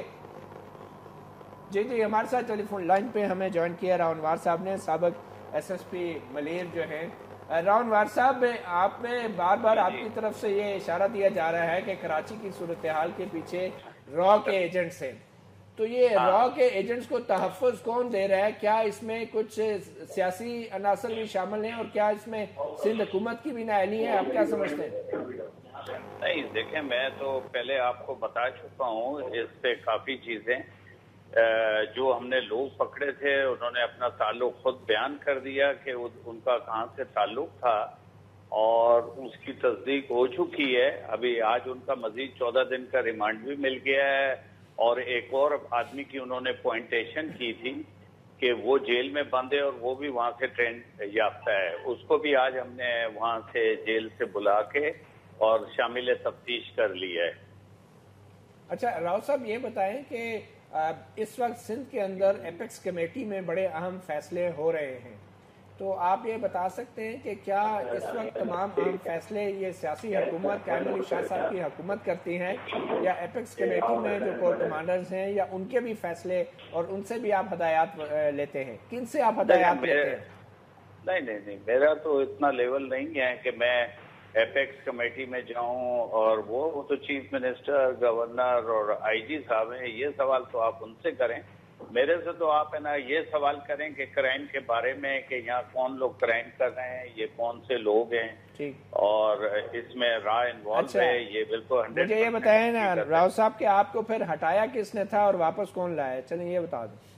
جی ہمارے ساتھ ٹیلی فون لائن پہ ہمیں جوائن کیا راؤ انوار صاحب نے، سابق SSP ملیر جو ہیں. راؤ انوار صاحب، آپ میں بار بار آپ کی طرف سے یہ اشارہ دیا جا رہا ہے کہ کراچی کی صورتحال کے پیچھے را کے ایجنٹس ہیں، تو یہ را کے ایجنٹس کو تحفظ کون دے رہا ہے؟ کیا اس میں کچھ سیاسی عناصر بھی شامل ہیں، اور کیا اس میں سندھ حکومت کی بھی نااہلی ہے؟ آپ کیا سمجھتے ہیں؟ نہیں دیکھیں، میں تو پہلے آپ کو بتا چکا ہوں اس پہ کافی چیزیں. جو ہم نے لوگ پکڑے تھے انہوں نے اپنا تعلق خود بیان کر دیا کہ ان کا کہاں سے تعلق تھا، اور اس کی تصدیق ہو چکی ہے. ابھی آج ان کا مزید 14 دن کا ریمانڈ بھی مل گیا ہے، اور ایک اور آدمی کی انہوں نے پوائنٹیشن کی تھی کہ وہ جیل میں بند ہے اور وہ بھی وہاں سے ٹرین یافتہ ہے. اس کو بھی آج ہم نے وہاں سے جیل سے بلا کے اور شامل تفتیش کر لیا ہے. اچھا راؤ صاحب، یہ بتائیں کہ اس وقت سندھ کے اندر ایپیکس کمیٹی میں بڑے اہم فیصلے ہو رہے ہیں، تو آپ یہ بتا سکتے ہیں کہ کیا اس وقت تمام اہم فیصلے یہ سیاسی حکومت کامل علی شاہ صاحب کی حکومت کرتی ہیں، یا ایپیکس کمیٹی میں جو کور کمانڈرز ہیں یا ان کے بھی فیصلے اور ان سے بھی آپ ہدایات لیتے ہیں؟ کن سے آپ ہدایات لیتے ہیں؟ نہیں، میرا تو اتنا لیول نہیں ہے کہ میں ایپیکس کمیٹی میں جاؤں، اور وہ تو چیف منسٹر، گورنر اور IG صاحب ہیں. یہ سوال تو آپ ان سے کریں. میرے سے تو آپ ہے نا یہ سوال کریں کہ کرائم کے بارے میں، کہ یہاں کون لوگ کرائم کر رہے ہیں، یہ کون سے لوگ ہیں، اور اس میں را انوالو ہے. یہ بالکل 100%. مجھے یہ بتائیں نا راؤ صاحب کہ آپ کو پھر ہٹایا کس نے تھا اور واپس کون لایا؟ چلیں یہ بتا دیں.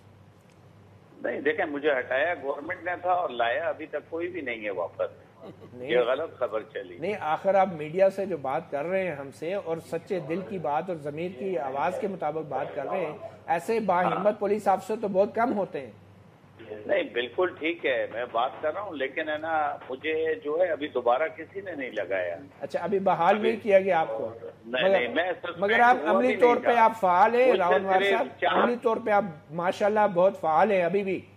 نہیں دیکھیں، مجھے ہٹایا گورنمنٹ نے تھا اور لایا ابھی تک کوئی بھی نہیں ہے واپس. یہ غلط خبر چلی. نہیں، آخر آپ میڈیا سے جو بات کر رہے ہیں ہم سے، اور سچے دل کی بات اور ضمیر کی آواز کے مطابق بات کر رہے ہیں، ایسے باہمت پولیس افسر تو بہت کم ہوتے ہیں. نہیں بالکل ٹھیک ہے، میں بات کر رہا ہوں، لیکن ہے نا مجھے جو ہے ابھی دوبارہ کسی نے نہیں لگایا. اچھا، ابھی بحال نہیں کیا گیا آپ کو؟ نہیں، میں مگر آپ عملی طور پہ آپ فعال ہیں راؤ انوار صاحب، عملی طور پہ آپ ماشاءاللہ بہت فعال ہیں ابھی بھی.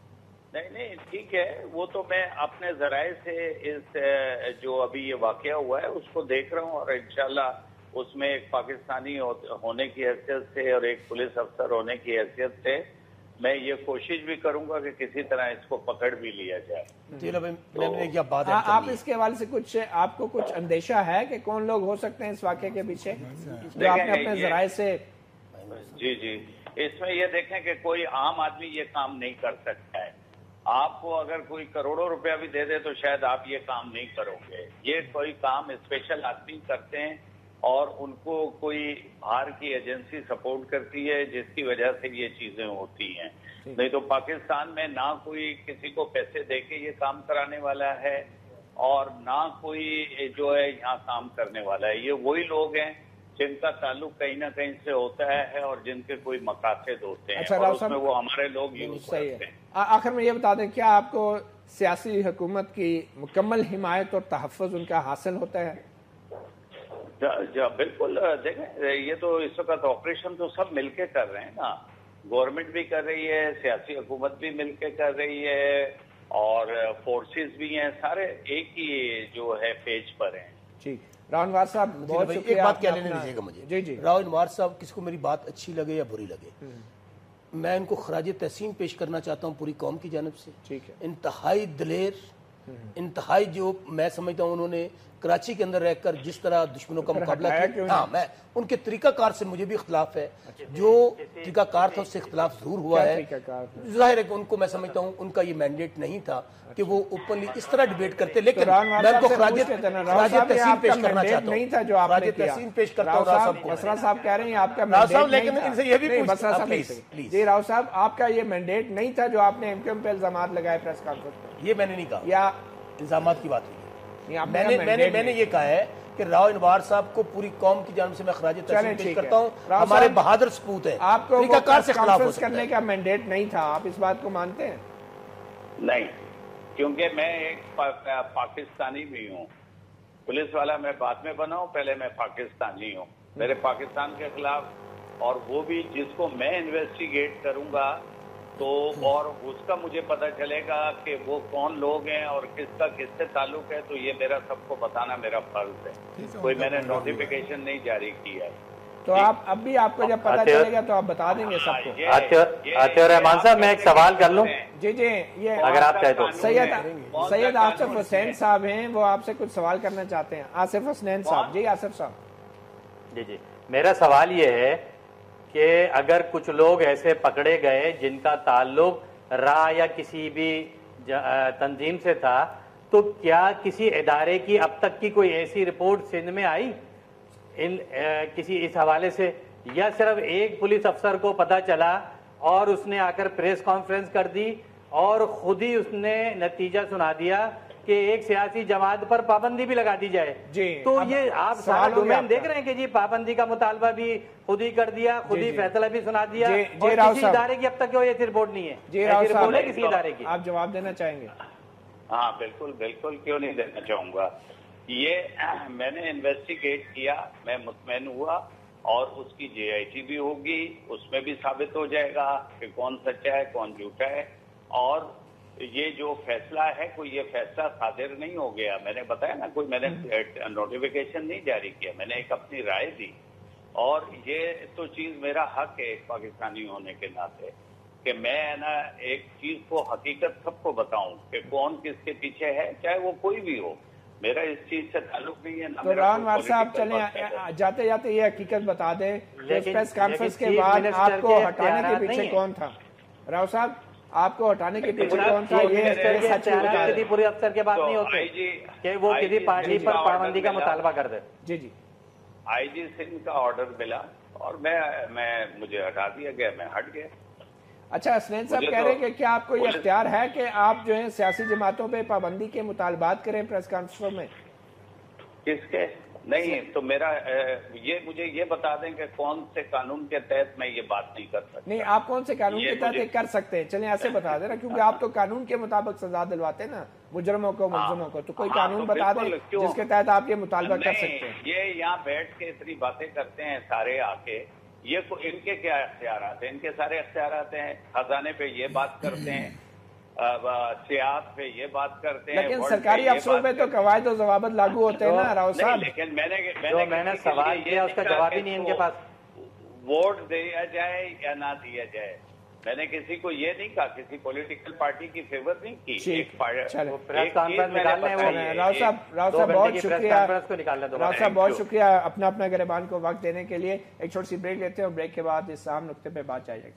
نہیں ٹھیک ہے، وہ تو میں اپنے ذرائع سے اس جو ابھی یہ واقعہ ہوا ہے اس کو دیکھ رہا ہوں، اور انشاءاللہ اس میں ایک پاکستانی ہونے کی حیثیت سے اور ایک پولیس افسر ہونے کی حیثیت سے میں یہ کوشش بھی کروں گا کہ کسی طرح اس کو پکڑ بھی لیا جائے. آپ اس کے حوالے سے کچھ آپ کو کچھ اندیشہ ہے کہ کون لوگ ہو سکتے ہیں اس واقعے کے پیچھے جو آپ نے اپنے ذرائع سے؟ جی، اس میں یہ دیکھیں کہ کوئی عام آدمی یہ کام نہیں کر سکتا ہے. آپ کو اگر کوئی کروڑوں روپیہ بھی دے دے تو شاید آپ یہ کام نہیں کرو گے. یہ کوئی کام اسپیشل آدمی کرتے ہیں، اور ان کو کوئی باہر کی ایجنسی سپورٹ کرتی ہے جس کی وجہ سے یہ چیزیں ہوتی ہیں. نہیں تو پاکستان میں نہ کوئی کسی کو پیسے دے کے یہ کام کرانے والا ہے، اور نہ کوئی جو ہے یہاں کام کرنے والا ہے. یہ وہی لوگ ہیں جن کا تعلق کہیں نہ کہیں سے ہوتا ہے اور جن کے کوئی مقاصد ہوتے ہیں، اور اس میں وہ ہمارے لوگ یوز کرتے ہیں. آخر میں یہ بتا دیں، کیا آپ کو سیاسی حکومت کی مکمل حمایت اور تحفظ ان کا حاصل ہوتا ہے؟ بالکل. دیکھیں، یہ تو اس وقت آپریشن تو سب مل کے کر رہے ہیں نا. گورنمنٹ بھی کر رہی ہے، سیاسی حکومت بھی مل کے کر رہی ہے، اور فورسز بھی ہیں، سارے ایک ہی جو ہے پیج پر ہیں. ٹھیک. راؤ انوار صاحب بہت شکریہ. ایک بات کہہ لینے دیجیے گا مجھے. جی. راؤ انوار صاحب، کسی کو میری بات اچھی لگے یا بری لگے، میں ان کو خراج تحسین پیش کرنا چاہتا ہوں پوری قوم کی جانب سے. ٹھیک ہے. انتہائی دلیر، انتہائی جو میں سمجھتا ہوں انہوں نے کراچی کے اندر رہ کر جس طرح دشمنوں کا مقابلہ کیا. ہاں، میں ان کے طریقہ کار سے مجھے بھی اختلاف ہے، جو طریقہ کار تھا اس سے اختلاف ضرور ہوا ہے. ظاہر ہے کہ ان کو میں سمجھتا ہوں ان کا یہ مینڈیٹ نہیں تھا کہ وہ اوپنلی اس طرح ڈیبیٹ کرتے، لیکن میں ان کو خراج تحسین پیش کرنا چاہتا ہوں. خراج تحسین پیش کرتا ہوں راؤ صاحب کو. بسرا صاحب کہہ رہے ہیں آپ کا مینڈیٹ نہیں تھا. لیکن ان سے یہ بھی بسرا صاحب جی راؤ صاحب، آپ کا یہ مینڈیٹ نہیں تھا جو آپ نے MQM پہ الزامات لگائے پریس کانفرنس میں. یہ میں نے نہیں کہا، یا الزامات کی بات ہوئی. میں نے یہ کہا ہے کہ راؤ انوار صاحب کو پوری قوم کی جانب سے میں خراج تحسین پیش کرتا ہوں. ہمارے بہادر سپوت ہیں. آپ کو طریقہ کار سے خلاف کرنے کا مینڈیٹ نہیں تھا، آپ اس بات کو مانتے ہیں؟ نہیں، کیونکہ میں ایک پاکستانی بھی ہوں، पुलिस वाला मैं बाद में बना हूं, पहले मैं पाकिस्तानी हूं, मेरे पाकिस्तान के खिलाफ, और वो भी जिसको मैं इन्वेस्टिगेट करूंगा तो और उसका मुझे पता चलेगा कि वो कौन लोग हैं और किसका किससे ताल्लुक है, तो ये मेरा सबको बताना मेरा फर्ज है। कोई मैंने नोटिफिकेशन नहीं जारी किया है। तो आप अब भी आपको जब पता चलेगा तो आप बता देंगे सबको। आतिफ रहमान साहब, मैं एक सवाल कर लूं? जी जी, ये अगर आप चाहे तो। सैयद आसिफ हुसैन साहब हैं, वो आपसे कुछ सवाल करना चाहते हैं। आसिफ हुसैन साहब। जी आसिफ साहब। जी जी, मेरा सवाल ये है कि अगर कुछ लोग ऐसे पकड़े गए जिनका ताल्लुक रा या किसी भी तंजीम से था, तो क्या किसी इदारे की अब तक की कोई ऐसी रिपोर्ट सिंध में आई किसी इस हवाले से, या सिर्फ एक पुलिस अफसर को पता चला और उसने आकर प्रेस कॉन्फ्रेंस कर दी और खुद ही उसने नतीजा सुना दिया कि एक सियासी जमात पर पाबंदी भी लगा दी जाए? जी, तो ये आप सारा डोमेन देख रहे हैं कि जी पाबंदी का मुतालबा भी खुद ही कर दिया, खुद ही फैसला भी सुना दिया, और किसी इदारे की अब तक कोई ऐसी रिपोर्ट नहीं है। जी राव साहब, किसी इदारे की आप जवाब देना चाहेंगे? हाँ बिल्कुल बिल्कुल, क्यों नहीं देना चाहूंगा। ये मैंने इन्वेस्टिगेट किया, मैं मुतमईन हुआ, और उसकी JIT भी होगी, उसमें भी साबित हो जाएगा कि कौन सच्चा है कौन झूठा है। और ये जो फैसला है, कोई ये फैसला सादिर नहीं हो गया, मैंने बताया ना, कोई मैंने नोटिफिकेशन नहीं जारी किया, मैंने एक अपनी राय दी। और ये तो चीज मेरा हक है एक पाकिस्तानी होने के नाते कि मैं ना एक चीज को हकीकत सबको बताऊं कि कौन किसके पीछे है, चाहे वो कोई भी हो। मेरा इस चीज से ताल्लुक नहीं है ना। तो रावनवार साहब, चले जाते जाते ये हकीकत बता दें, प्रेस कॉन्फ्रेंस के बाद आपको हटाने के पीछे कौन था? राव साहब, आपको हटाने के पीछे कौन था? ये सच बता दें। पूरे अफसर के बात नहीं होते कि वो किसी पार्टी पर पाबंदी का मुतालबा कर दे। जी जी, IG सिंध का ऑर्डर मिला और मुझे हटा दिया गया, मैं हट गया। अच्छा, हसनैन साहब कह रहे हैं कि क्या आपको ये इख्तियार है कि आप जो है सियासी जमातों पे पाबंदी के मुतालबात करें प्रेस कॉन्फ्रेंस में? किसके? नहीं, तो मेरा मुझे ये बता दें कि कौन से कानून के तहत मैं ये बात नहीं कर सकता। नहीं, आप कौन से कानून के तहत कर सकते हैं? चलें ऐसे बता दें ना, क्योंकि आप तो कानून के मुताबिक सजा दिलवाते हैं ना मुजरमों को, मुलजमों को। तो कोई कानून बता दें जिसके तहत आप ये मुतालबा कर सकते हैं। ये यहाँ बैठ के इतनी बातें करते हैं सारे आके, ये इनके क्या इख्तियारात हैं? इनके सारे इख्तियारात हैं। खजाने पे ये बात करते हैं, सियासत पे ये बात करते हैं, लेकिन सरकारी अफसरों पे तो कवायद और ज़वाबित लागू होते हैं ना राव साहब। लेकिन मैंने सवाल किया उसका जवाब ही नहीं इनके पास। वोट दिया जाए या ना दिया जाए, मैंने किसी को ये नहीं कहा, किसी पॉलिटिकल पार्टी की फेवर नहीं की। प्रेस कॉन्फ्रेंस निकालना है वो। राव साहब बहुत शुक्रिया। राव साहब बहुत शुक्रिया अपना गिरबान को वक्त देने के लिए। एक छोटी सी ब्रेक लेते हैं और ब्रेक के बाद इस अहम नुक्ते पे बात जाएगी।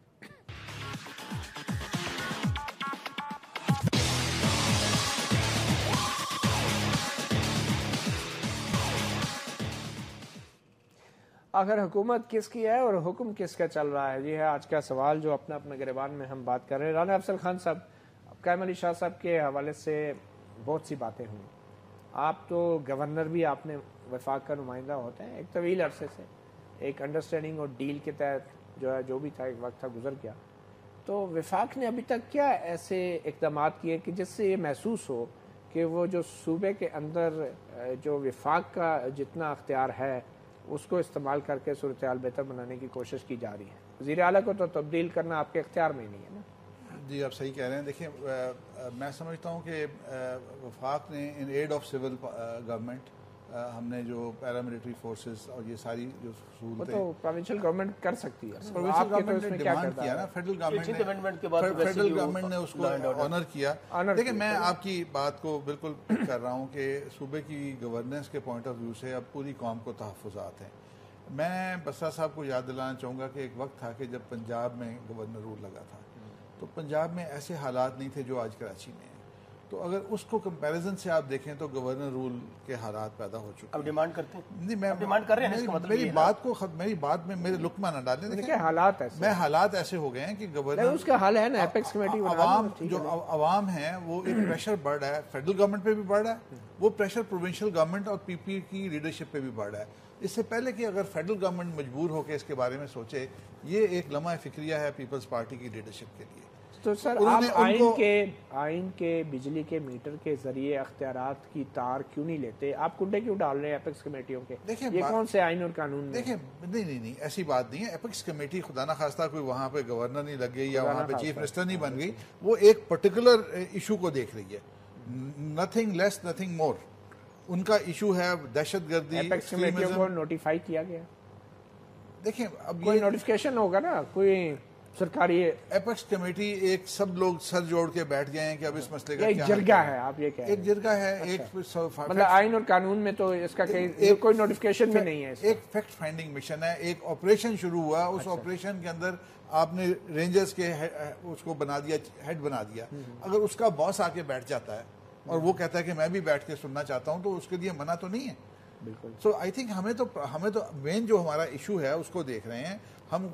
आखिर हुकूमत किसकी है और हुक्म किसका चल रहा है, ये है आज का सवाल जो अपना गिरबान में हम बात कर रहे हैं। राना अफजल खान साहब, कायम अली शाह साहब के हवाले से बहुत सी बातें हुई। आप तो गवर्नर भी, आपने वफाक का नुमाइंदा होते हैं एक तवील अरसे से, एक अंडरस्टैंडिंग और डील के तहत जो भी था, एक वक्त था गुजर गया। तो वफाक ने अभी तक क्या ऐसे इक़दाम किए कि जिससे ये महसूस हो कि वो जो सूबे के अंदर जो वफाक का जितना अख्तियार है उसको इस्तेमाल करके सूरत हाल बेहतर बनाने की कोशिश की जा रही है? वज़ीर आला को तो तब्दील करना आपके इख्तियार में नहीं है ना। जी, आप सही कह रहे हैं। देखिए, मैं समझता हूँ कि वफाक ने in aid of civil government हमने जो पैरामिलिट्री फोर्सेस और ये सारी जो सहूलतें तो प्रोविंशियल गवर्नमेंट कर सकती है। प्रोविंशियल गवर्नमेंट ने डिमांड किया ना, फेडरल गवर्नमेंट ने उसको ऑनर किया। देखिए, मैं आपकी बात को बिल्कुल कर रहा हूँ कि सूबे की गवर्नेंस के पॉइंट ऑफ व्यू से अब पूरी कौम को तहफ़्फ़ुज़ात हैं। मैं बसरा साहब को याद दिलाना चाहूँगा कि एक वक्त था कि जब पंजाब में गवर्नर रूल लगा था, तो पंजाब में ऐसे हालात नहीं थे जो आज कराची में हैं। तो अगर उसको कंपैरिजन से आप देखें तो गवर्नर रूल के हालात पैदा हो चुके हैं। अब डिमांड करते हैं? नहीं, मैं डिमांड कर रहे हैं, इसका मतलब मेरी बात में मेरे लुकमा न डालें। देखिए, हालात ऐसे हो गए हैं कि गवर्नर, उसका हाल है ना, एपेक्स कमेटी अवाम है वो एक प्रेशर बढ़ रहा है, फेडरल गवर्नमेंट पे भी बढ़ रहा है, वो प्रेशर प्रोविंशियल गवर्नमेंट और PP की लीडरशिप पे भी बढ़ रहा है। इससे पहले कि अगर फेडरल गवर्नमेंट मजबूर होकर इसके बारे में सोचे, ये एक लम्हा फिक्रिया है पीपल्स पार्टी की लीडरशिप के लिए। تو سر انہوں آپ نے آئین کے بجلی کے میٹر کے ذریعے اختیارات کی تار کیوں نہیں لیتے؟ آپ کنڈے کیوں ڈال رہے ہیں ایپیکس کمیٹیوں کے؟ یہ کون سے آئین اور قانون میں؟ دیکھیں نہیں ایسی بات نہیں ہے. ایپیکس کمیٹی خدا نہ خواستہ کوئی وہاں پہ گورنر نہیں لگ گئی یا وہاں پہ چیف منسٹر نہیں بن گئی, وہ ایک پرٹیکولر ایشو کو دیکھ رہی ہے, نتھنگ لیس نتھنگ مور. ان کا ایشو ہے دہشت گردی, ایپیکس کمیٹیوں کو نوٹیفائی کیا گیا؟ دیکھیں اب کوئی نوٹیفیکیشن ہوگا نا, کوئی سرکاری ایپیکس کمیٹی ایک سب لوگ سر جوڑ کے بیٹھ گئے ہیں کہ اب اس مسئلے کا ایک جرگہ ہے, آپ یہ کہہ رہے ہیں؟ ایک جرگہ ہے, ایک مطلب آئین اور قانون میں تو اس کا کوئی نوٹیفیکیشن بھی نہیں ہے. ایک فیکٹ فائنڈنگ مشن ہے, ایک آپریشن شروع ہوا, اس آپریشن کے اندر آپ نے رینجرز کے اس کو بنا دیا, ہیڈ بنا دیا. اگر اس کا باس آ کے بیٹھ جاتا ہے اور وہ کہتا ہے کہ میں بھی بیٹھ کے سننا چاہتا ہوں, تو اس کے لیے منع تو نہیں ہے. بالکل. سو آئی تھنک ہمیں تو مین جو ہمارا ایشو ہے اس کو دیکھ رہے ہیں ہم.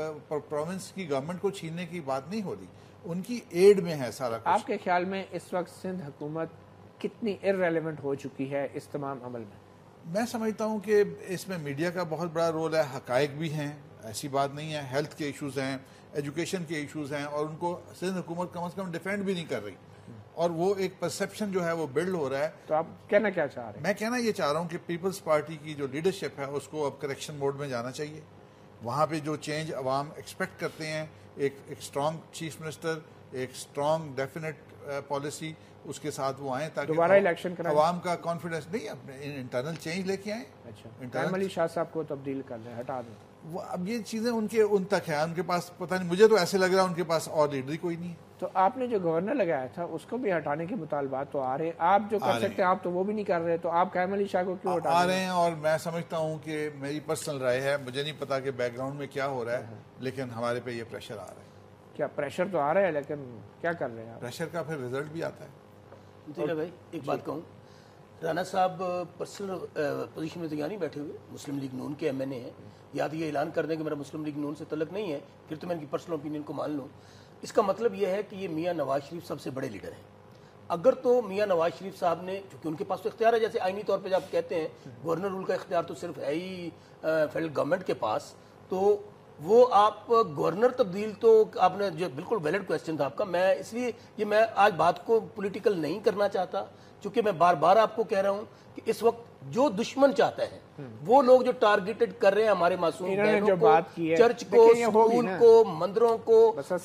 پروونس کی گورنمنٹ کو چھیننے کی بات نہیں ہو رہی, ان کی ایڈ میں ہے سارا کچھ. آپ کے خیال میں اس وقت سندھ حکومت کتنی ارریلیونٹ ہو چکی ہے اس تمام عمل میں؟ میں سمجھتا ہوں کہ اس میں میڈیا کا بہت بڑا رول ہے, حقائق بھی ہیں, ایسی بات نہیں ہے. ہیلتھ کے ایشوز ہیں, ایجوکیشن کے ایشوز ہیں, اور ان کو سندھ حکومت کم از کم ڈیفینڈ بھی نہیں کر رہی, اور وہ ایک پرسیپشن جو ہے وہ بلڈ ہو رہا ہے. تو آپ کہنا کیا چاہ رہے ہیں؟ میں کہنا یہ چاہ رہا ہوں کہ پیپلز پارٹی کی جو لیڈرشپ ہے اس کو اب کریکشن موڈ میں جانا چاہیے. وہاں پہ جو چینج عوام ایکسپیکٹ کرتے ہیں, ایک اسٹرانگ چیف منسٹر, ایک اسٹرانگ ڈیفینیٹ پالیسی, اس کے ساتھ وہ آئیں تاکہ دوبارہ الیکشن کرائیں. عوام کا کانفیڈنس نہیں, اپنے انٹرنل چینج لے کے آئیں. اچھا, قائم علی شاہ صاحب کو تبدیل کر دیں, ہٹا دیں. وہ اب یہ چیزیں ان تک ہیں, ان کے پاس پتہ نہیں, مجھے تو ایسے لگ رہا ہے ان کے پاس اور لیڈر کوئی نہیں ہے. تو آپ نے جو گورنر لگایا تھا اس کو بھی ہٹانے کے مطالبات تو آ رہے ہیں, آپ جو کر سکتے ہیں آپ تو وہ بھی نہیں کر رہے, تو آپ قائم علی شاہ کو کیوں ہٹا رہے ہیں؟ اور میں سمجھتا ہوں کہ میری پرسنل رائے ہے, مجھے نہیں پتا کہ بیک گراؤنڈ میں کیا ہو رہا ہے, لیکن ہمارے پہ یہ پریشر آ رہا ہے. کیا پریشر تو آ رہا ہے, لیکن کیا کر رہے ہیں؟ پریشر کا پھر رزلٹ بھی آتا ہے. مطیع بھائی ایک بات کہوں, رانا صاحب پرسنل پوزیشن میں تو یہاں نہیں بیٹھے ہوئے, مسلم لیگ نون کے ایم این اے ہیں, یا تو یہ اعلان کر دیں کہ میرا مسلم لیگ نون سے تعلق نہیں ہے, پھر تو میں ان کی پرسنل اوپینین کو مان لوں. اس کا مطلب یہ ہے کہ یہ میاں نواز شریف سب سے بڑے لیڈر ہیں. اگر تو میاں نواز شریف صاحب نے, چونکہ ان کے پاس تو اختیار ہے, جیسے آئینی طور پہ جب کہتے ہیں گورنر رول کا اختیار تو صرف ہے ہی فیڈرل گورنمنٹ کے پاس, تو وہ آپ گورنر تبدیل, تو آپ نے جو بالکل ویلڈ کویسچن تھا آپ کا, میں اس لیے یہ میں آج بات کو پولیٹیکل نہیں کرنا چاہتا, چونکہ میں بار بار آپ کو کہہ رہا ہوں کہ اس وقت جو دشمن چاہتا ہے وہ لوگ جو ٹارگیٹڈ کر رہے ہیں ہمارے معصوم بہنوں کو, چرچ کو, اسکول کو, مندروں کو,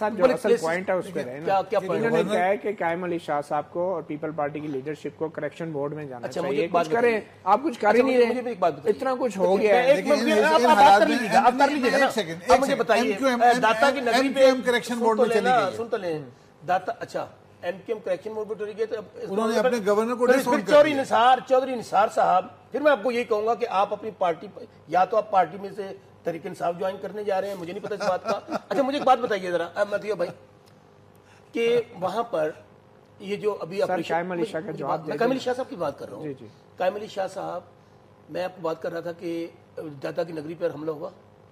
انہوں نے کہا ہے کہ قائم علی شاہ صاحب کو اور پیپل پارٹی کی لیڈرشپ کو کریکشن بورڈ میں جانا چاہیے. کچھ کریں, آپ کچھ کر ہی نہیں رہے, اتنا کچھ ہو گیا ہے. آپ کر لیجیے گا, آپ مجھے بتائیے داتا کی نگری پہ کریکشن بورڈ میں چلی گئی, سن تو لیں داتا. اچھا M Q M correction board پہ چلی گئی, تو انہوں نے اپنے گورنر کو چودھری نثار صاحب, پھر میں آپ کو یہی کہوں گا کہ آپ اپنی پارٹی, یا تو آپ پارٹی میں سے تحریک انصاف جوائن کرنے جا رہے ہیں, مجھے نہیں پتا اس بات کا. اچھا مجھے ایک بات بتائیے ذرا مطیع بھائی, کہ وہاں پر یہ جو ابھی قائم علی شاہ کا جواب, میں قائم علی شاہ صاحب کی بات کر رہا ہوں. قائم علی شاہ صاحب, میں آپ کو بات کر رہا تھا کہ داتا کی نگری پر حملہ ہوا,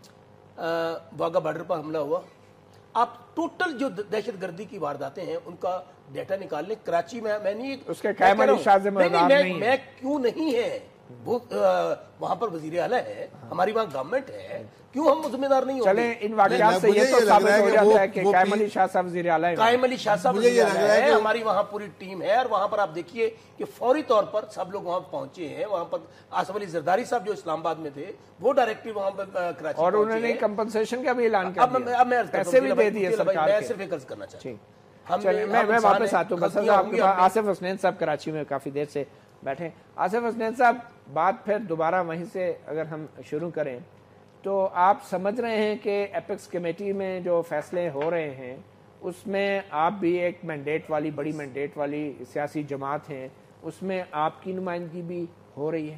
واگا بارڈر پر حملہ ہوا, آپ ٹوٹل جو دہشت گردی کی وارداتیں ہیں ان کا ڈیٹا نکال لیں. کراچی میں نہیں, اس کے قائم علی شاہ ذمہ دار نہیں, میں کیوں نہیں ہے, وہ وہاں پر وزیر اعلیٰ ہے, ہماری وہاں گورنمنٹ ہے, کیوں ہم ذمہ دار نہیں ہوں گے؟ چلیں ان واقعات سے یہ تو ثابت ہو جاتا ہے کہ قائم علی شاہ صاحب وزیر اعلیٰ ہیں. قائم علی شاہ صاحب وزیر اعلیٰ ہے, ہماری وہاں پوری ٹیم ہے, اور وہاں پر آپ دیکھیے کہ فوری طور پر سب لوگ وہاں پہنچے ہیں. وہاں پر آصف علی زرداری صاحب جو اسلام آباد میں تھے وہ ڈائریکٹلی وہاں پر کراچی, اور انہوں نے کمپنسیشن کا بھی اعلان کر دیا, اب میں پیسے بھی دے دیے سرکار کے. میں صرف ایک عرض کرنا چاہتا ہوں, میں واپس آتا ہوں. بس آپ کے پاس آصف حسنین صاحب کراچی میں کافی دیر سے بیٹھے. آصف حسنین صاحب, بات پھر دوبارہ وہیں سے اگر ہم شروع کریں, تو آپ سمجھ رہے ہیں کہ ایپیکس کمیٹی میں جو فیصلے ہو رہے ہیں اس میں آپ بھی ایک مینڈیٹ والی, بڑی مینڈیٹ والی سیاسی جماعت ہیں, اس میں آپ کی نمائندگی بھی ہو رہی ہے؟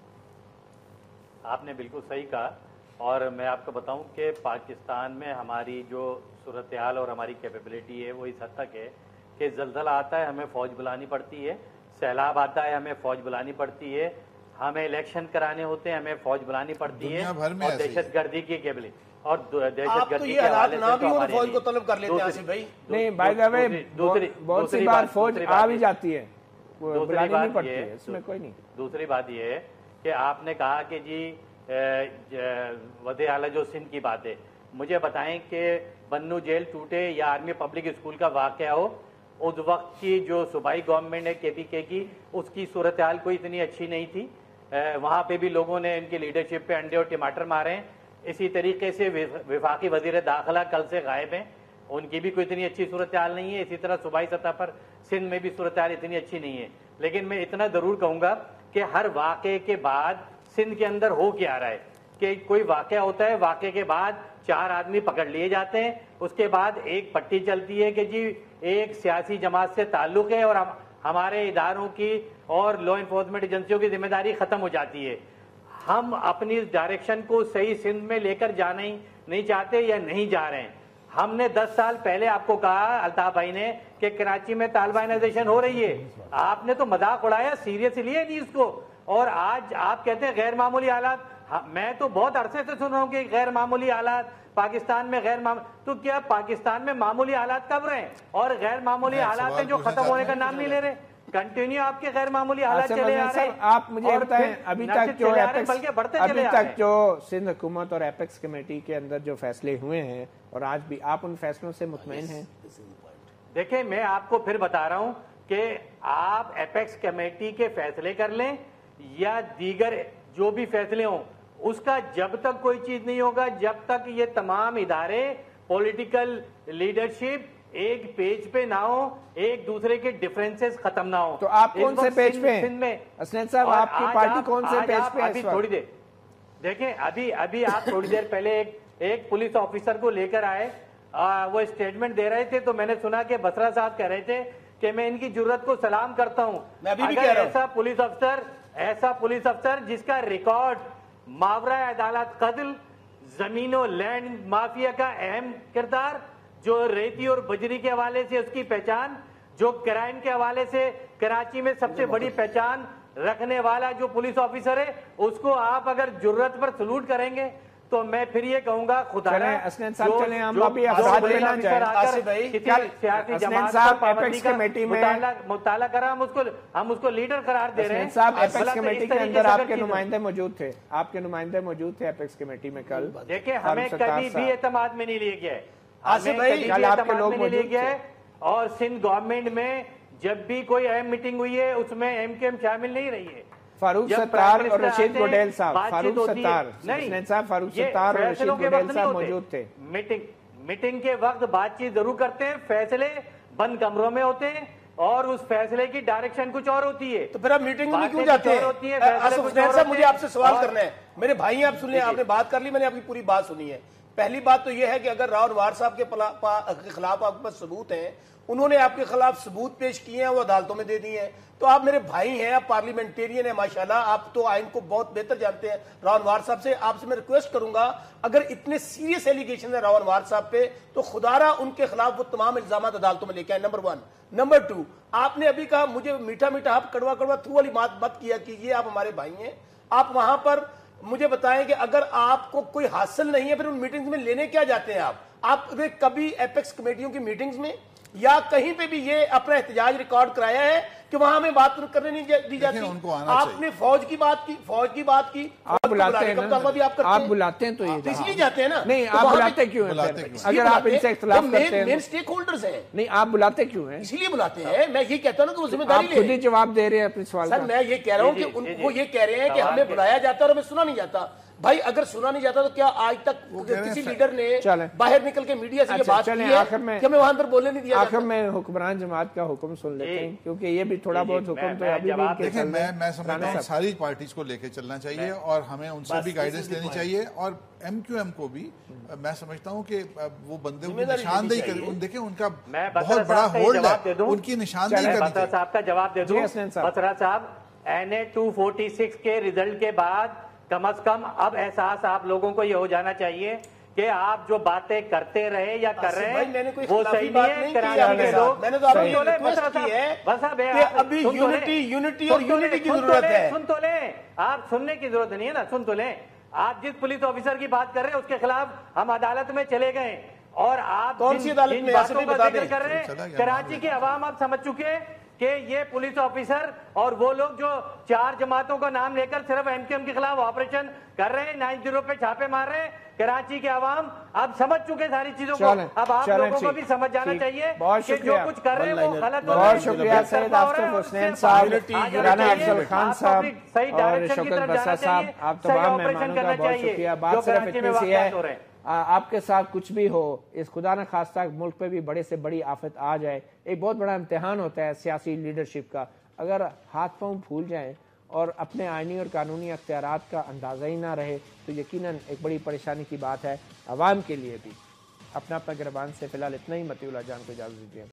آپ نے بالکل صحیح کہا, اور میں آپ کو بتاؤں کہ پاکستان میں ہماری جو صورتحال اور ہماری کیپیبلٹی ہے وہ اس حد تک ہے کہ زلزلہ آتا ہے ہمیں فوج بلانی پڑتی ہے, سیلاب آتا ہے ہمیں فوج بلانی پڑتی ہے, ہمیں الیکشن کرانے ہوتے ہیں ہمیں فوج بلانی پڑتی ہے, اور دہشت گردی کی کیبل اور دہشت گردی کے حوالے سے فوج کو طلب کر لیتے ہیں آصف بھائی. نہیں بائی دا وے, بہت سی بار فوج آ بھی جاتی ہے, بلانی نہیں پڑتی ہے, اس میں کوئی نہیں. دوسری بات یہ ہے کہ آپ نے کہا کہ جی وزیر اعلیٰ جو سندھ کی بات ہے, مجھے بتائیں کہ بنو جیل ٹوٹے یا آرمی پبلک اسکول کا واقعہ ہو، اس وقت کی جو صوبائی گورنمنٹ ہے کے پی کے کی، اس کی صورتحال کوئی اتنی اچھی نہیں تھی. وہاں پہ بھی لوگوں نے ان کی لیڈرشپ پہ انڈے اور ٹماٹر مارے ہیں. اسی طریقے سے وفاقی وزیر داخلہ کل سے غائب ہیں، ان کی بھی کوئی اتنی اچھی صورتحال نہیں ہے. اسی طرح صوبائی سطح پر سندھ میں بھی صورتحال اتنی اچھی نہیں ہے. لیکن میں اتنا ضرور کہوں گا کہ ہر واقعے کے بعد سندھ کے اندر ہو کے آ رہا ہے کہ کوئی واقعہ ہوتا ہے، واقعے کے بعد 4 آدمی پکڑ لیے جاتے ہیں، اس کے بعد ایک پٹی چلتی ہے کہ جی ایک سیاسی جماعت سے تعلق ہے اور ہمارے اداروں کی اور لا انفورسمنٹ ایجنسیوں کی ذمہ داری ختم ہو جاتی ہے. ہم اپنی ڈائریکشن کو صحیح سندھ میں لے کر جانا ہی نہیں چاہتے یا نہیں جا رہے ہیں. ہم نے 10 سال پہلے آپ کو کہا الطاف بھائی نے کہ کراچی میں طالبانائزیشن ہو رہی ہے، آپ نے تو مذاق اڑایا، سیریس لیا نہیں اس کو. اور آج آپ کہتے ہیں غیر معمولی حالات. میں تو بہت عرصے سے سن رہا ہوں کہ غیر معمولی حالات پاکستان میں تو کیا پاکستان میں معمولی حالات کب رہے اور غیر معمولی حالات ہیں جو ختم ہونے کا نام نہیں لے رہے؟ کنٹینیو آپ کے غیر معمولی حالات چلے آ رہے ہیں. آپ مجھے بتائیں ابھی تک جو سندھ حکومت اور ایپیکس کمیٹی کے اندر جو فیصلے ہوئے ہیں اور آج بھی آپ ان فیصلوں سے مطمئن ہیں؟ دیکھیں میں آپ کو پھر بتا رہا ہوں کہ آپ ایپیکس کمیٹی کے فیصلے کر لیں یا دیگر جو بھی فیصلے ہوں، اس کا جب تک کوئی چیز نہیں ہوگا جب تک یہ تمام ادارے پولیٹیکل لیڈرشپ ایک پیج پہ نہ ہو، ایک دوسرے کے ڈیفرنسز ختم نہ ہو. تو آپ کون سے پیج پہ ہیں حسنین صاحب؟ آپ کی پارٹی کون سے پیج پہ ہے؟ ابھی تھوڑی دیر دیکھیں، ابھی آپ تھوڑی دیر پہلے ایک پولیس آفیسر کو لے کر آئے، وہ اسٹیٹمنٹ دے رہے تھے تو میں نے سنا کہ بسرا صاحب کہہ رہے تھے کہ میں ان کی جرت کو سلام کرتا ہوں. ایسا پولیس افسر جس کا ریکارڈ ماورا عدالت قتل، زمین و لینڈ مافیا کا اہم کردار، جو ریتی اور بجری کے حوالے سے اس کی پہچان، جو کرائم کے حوالے سے کراچی میں سب سے بڑی پہچان رکھنے والا جو پولیس آفیسر ہے، اس کو آپ اگر جرت پر سلوٹ کریں گے تو میں پھر یہ کہوں گا خدا حسنین صاحب چلیں ہم ابھی افراد پہ نہ جائیں. حسنین صاحب ایپیکس کمیٹی میں مطالعہ کرا، ہم اس کو لیڈر قرار دے رہے ہیں. حسنین صاحب ایپیکس کمیٹی کے اندر آپ کے نمائندے موجود تھے، آپ کے نمائندے موجود تھے ایپیکس کمیٹی میں کل. دیکھیں ہمیں کبھی بھی اعتماد میں نہیں لیا گیا ہے، اور سندھ گورنمنٹ میں جب بھی کوئی اہم میٹنگ ہوئی ہے اس میں ایم کے ایم شامل نہیں رہی ہے. فاروق ستار اور رشید گوڈیل صاحب، فاروق ستار اور رشید گوڈیل صاحب موجود تھے. میٹنگ کے وقت بات چیت ضرور کرتے ہیں، فیصلے بند کمروں میں ہوتے ہیں اور اس فیصلے کی ڈائریکشن کچھ اور ہوتی ہے. تو پھر آپ میٹنگ میں کیوں جاتے ہیں؟ حسنین صاحب مجھے آپ سے سوال کرنا ہے. میرے بھائی ہیں، آپ سن لیں، آپ نے بات کر لی، میں نے آپ کی پوری بات سنی ہے. پہلی بات تو یہ ہے کہ اگر راؤ انوار صاحب کے خلاف آپ کے پاس ثبوت ہیں، انہوں نے آپ کے خلاف ثبوت پیش کیے ہیں، وہ عدالتوں میں دے دیے ہیں، تو آپ میرے بھائی ہیں، آپ پارلیمنٹیرین ہیں ماشاءاللہ، آپ تو آئین کو بہت بہتر جانتے ہیں. راؤ انوار صاحب سے آپ سے میں ریکویسٹ کروں گا، اگر اتنے سیریس ایلیگیشن ہیں راؤ انوار صاحب پہ، تو خدا را ان کے خلاف وہ تمام الزامات عدالتوں میں لے کے آئیں. نمبر 1. نمبر 2, آپ نے ابھی کہا مجھے میٹھا میٹھا آپ کڑوا کڑوا تھرو والی بات مت کیا کہ یہ آپ ہمارے بھائی ہیں. آپ وہاں پر مجھے بتائیں کہ اگر آپ کو کوئی حاصل نہیں ہے پھر ان میٹنگز میں لینے کیا جاتے ہیں؟ آپ نے کبھی ایپیکس کمیٹیوں کی میٹنگز میں یا کہیں پہ بھی یہ اپنا احتجاج ریکارڈ کرایا ہے کہ وہاں ہمیں بات کرنے نہیں دی جاتی؟ آپ نے فوج کی بات کی آپ بلاتے ہیں تو اس لیے جاتے ہیں نا. نہیں آپ بلاتے کیوں ہیں اگر آپ ان سے اختلاف کرتے ہیں؟ مین سٹیک ہولڈرز ہیں. نہیں آپ بلاتے کیوں ہیں؟ اسی لیے بلاتے ہیں. میں یہ کہتا ہوں کہ وہ ذمہ داری لیں. آپ خود ہی جواب دے رہے ہیں اپنے سوال کا. سر میں یہ کہہ رہا ہوں کہ وہ یہ کہہ رہے ہیں کہ ہمیں بلایا جاتا ہے اور ہمیں سنا نہیں جاتا. بھائی اگر سنا نہیں جاتا تو کیا آج تک کسی لیڈر نے باہر نکل کے میڈیا سے یہ بات کی ہے کہ ہمیں وہاں اندر بولنے نہیں دیا جاتا؟ آخر میں حکمران جماعت کا حکم سن لیتے ہیں کیونکہ یہ بھی تھوڑا بہت حکم تو ابھی بھی دیکھیں میں سمجھتا ہوں ساری پارٹیز کو لے کے چلنا چاہیے اور ہمیں ان سے بھی گائیڈنس لینی چاہیے اور ایم کیو ایم کو بھی. میں سمجھتا ہوں کہ وہ بندے نشاندہی کریں. دیکھیں ان کا بہت بڑا ہولڈ ہے، ان کی نشاندہی کرنی چاہیے. بسرا صاحب کا جواب دے دوں. بسرا صاحب NA 246 کے ریزلٹ کے بعد کم از کم اب احساس آپ لوگوں کو یہ ہو جانا چاہیے کہ آپ جو باتیں کرتے رہے یا کر رہے ہیں وہ صحیح نہیں ہے. کراچی کے لوگ میں نے تو آپ کو ریکویسٹ کی ہے کہ ابھی یونٹی اور یونٹی کی ضرورت ہے. سن تو لیں، آپ سننے کی ضرورت نہیں ہے نا، سن تو لیں. آپ جس پولیس آفیسر کی بات کر رہے ہیں اس کے خلاف ہم عدالت میں چلے گئے اور آپ کون سی عدالت میں باتوں کا ذکر کر رہے ہیں. کراچی کی عوام آپ سمجھ چکے کہ یہ پولیس آفیسر اور وہ لوگ جو 4 جماعتوں کا نام لے کر صرف MKM کے خلاف آپریشن کر رہے ہیں، 9/0 پہ چھاپے مار رہے ہیں، کراچی کے عوام اب سمجھ چکے ساری چیزوں کو، اب آپ لوگوں کو بھی سمجھ جانا چاہیے کہ جو کچھ کر رہے ہیں وہ غلط ہو رہا ہے۔ بہت شکریہ سید آفتاب حسنین صاحب، رانا افضل خان صاحب اور شوکت بسا صاحب، آپ تمام مہمانوں کا بہت شکریہ۔ بات صرف اتنی سی ہے، آپ کے ساتھ کچھ بھی ہو، اس خدا نہ خواستہ ملک پہ بھی بڑے سے بڑی آفت آ جائے، ایک بہت بڑا امتحان ہوتا ہے سیاسی لیڈرشپ کا، اگر ہاتھ پاؤں پھول جائیں اور اپنے آئینی اور قانونی اختیارات کا اندازہ ہی نہ رہے تو یقیناً ایک بڑی پریشانی کی بات ہے عوام کے لیے بھی۔ اپنا گربان سے فی الحال اتنا ہی، مطیع اللہ جان کو اجازت دیجیے۔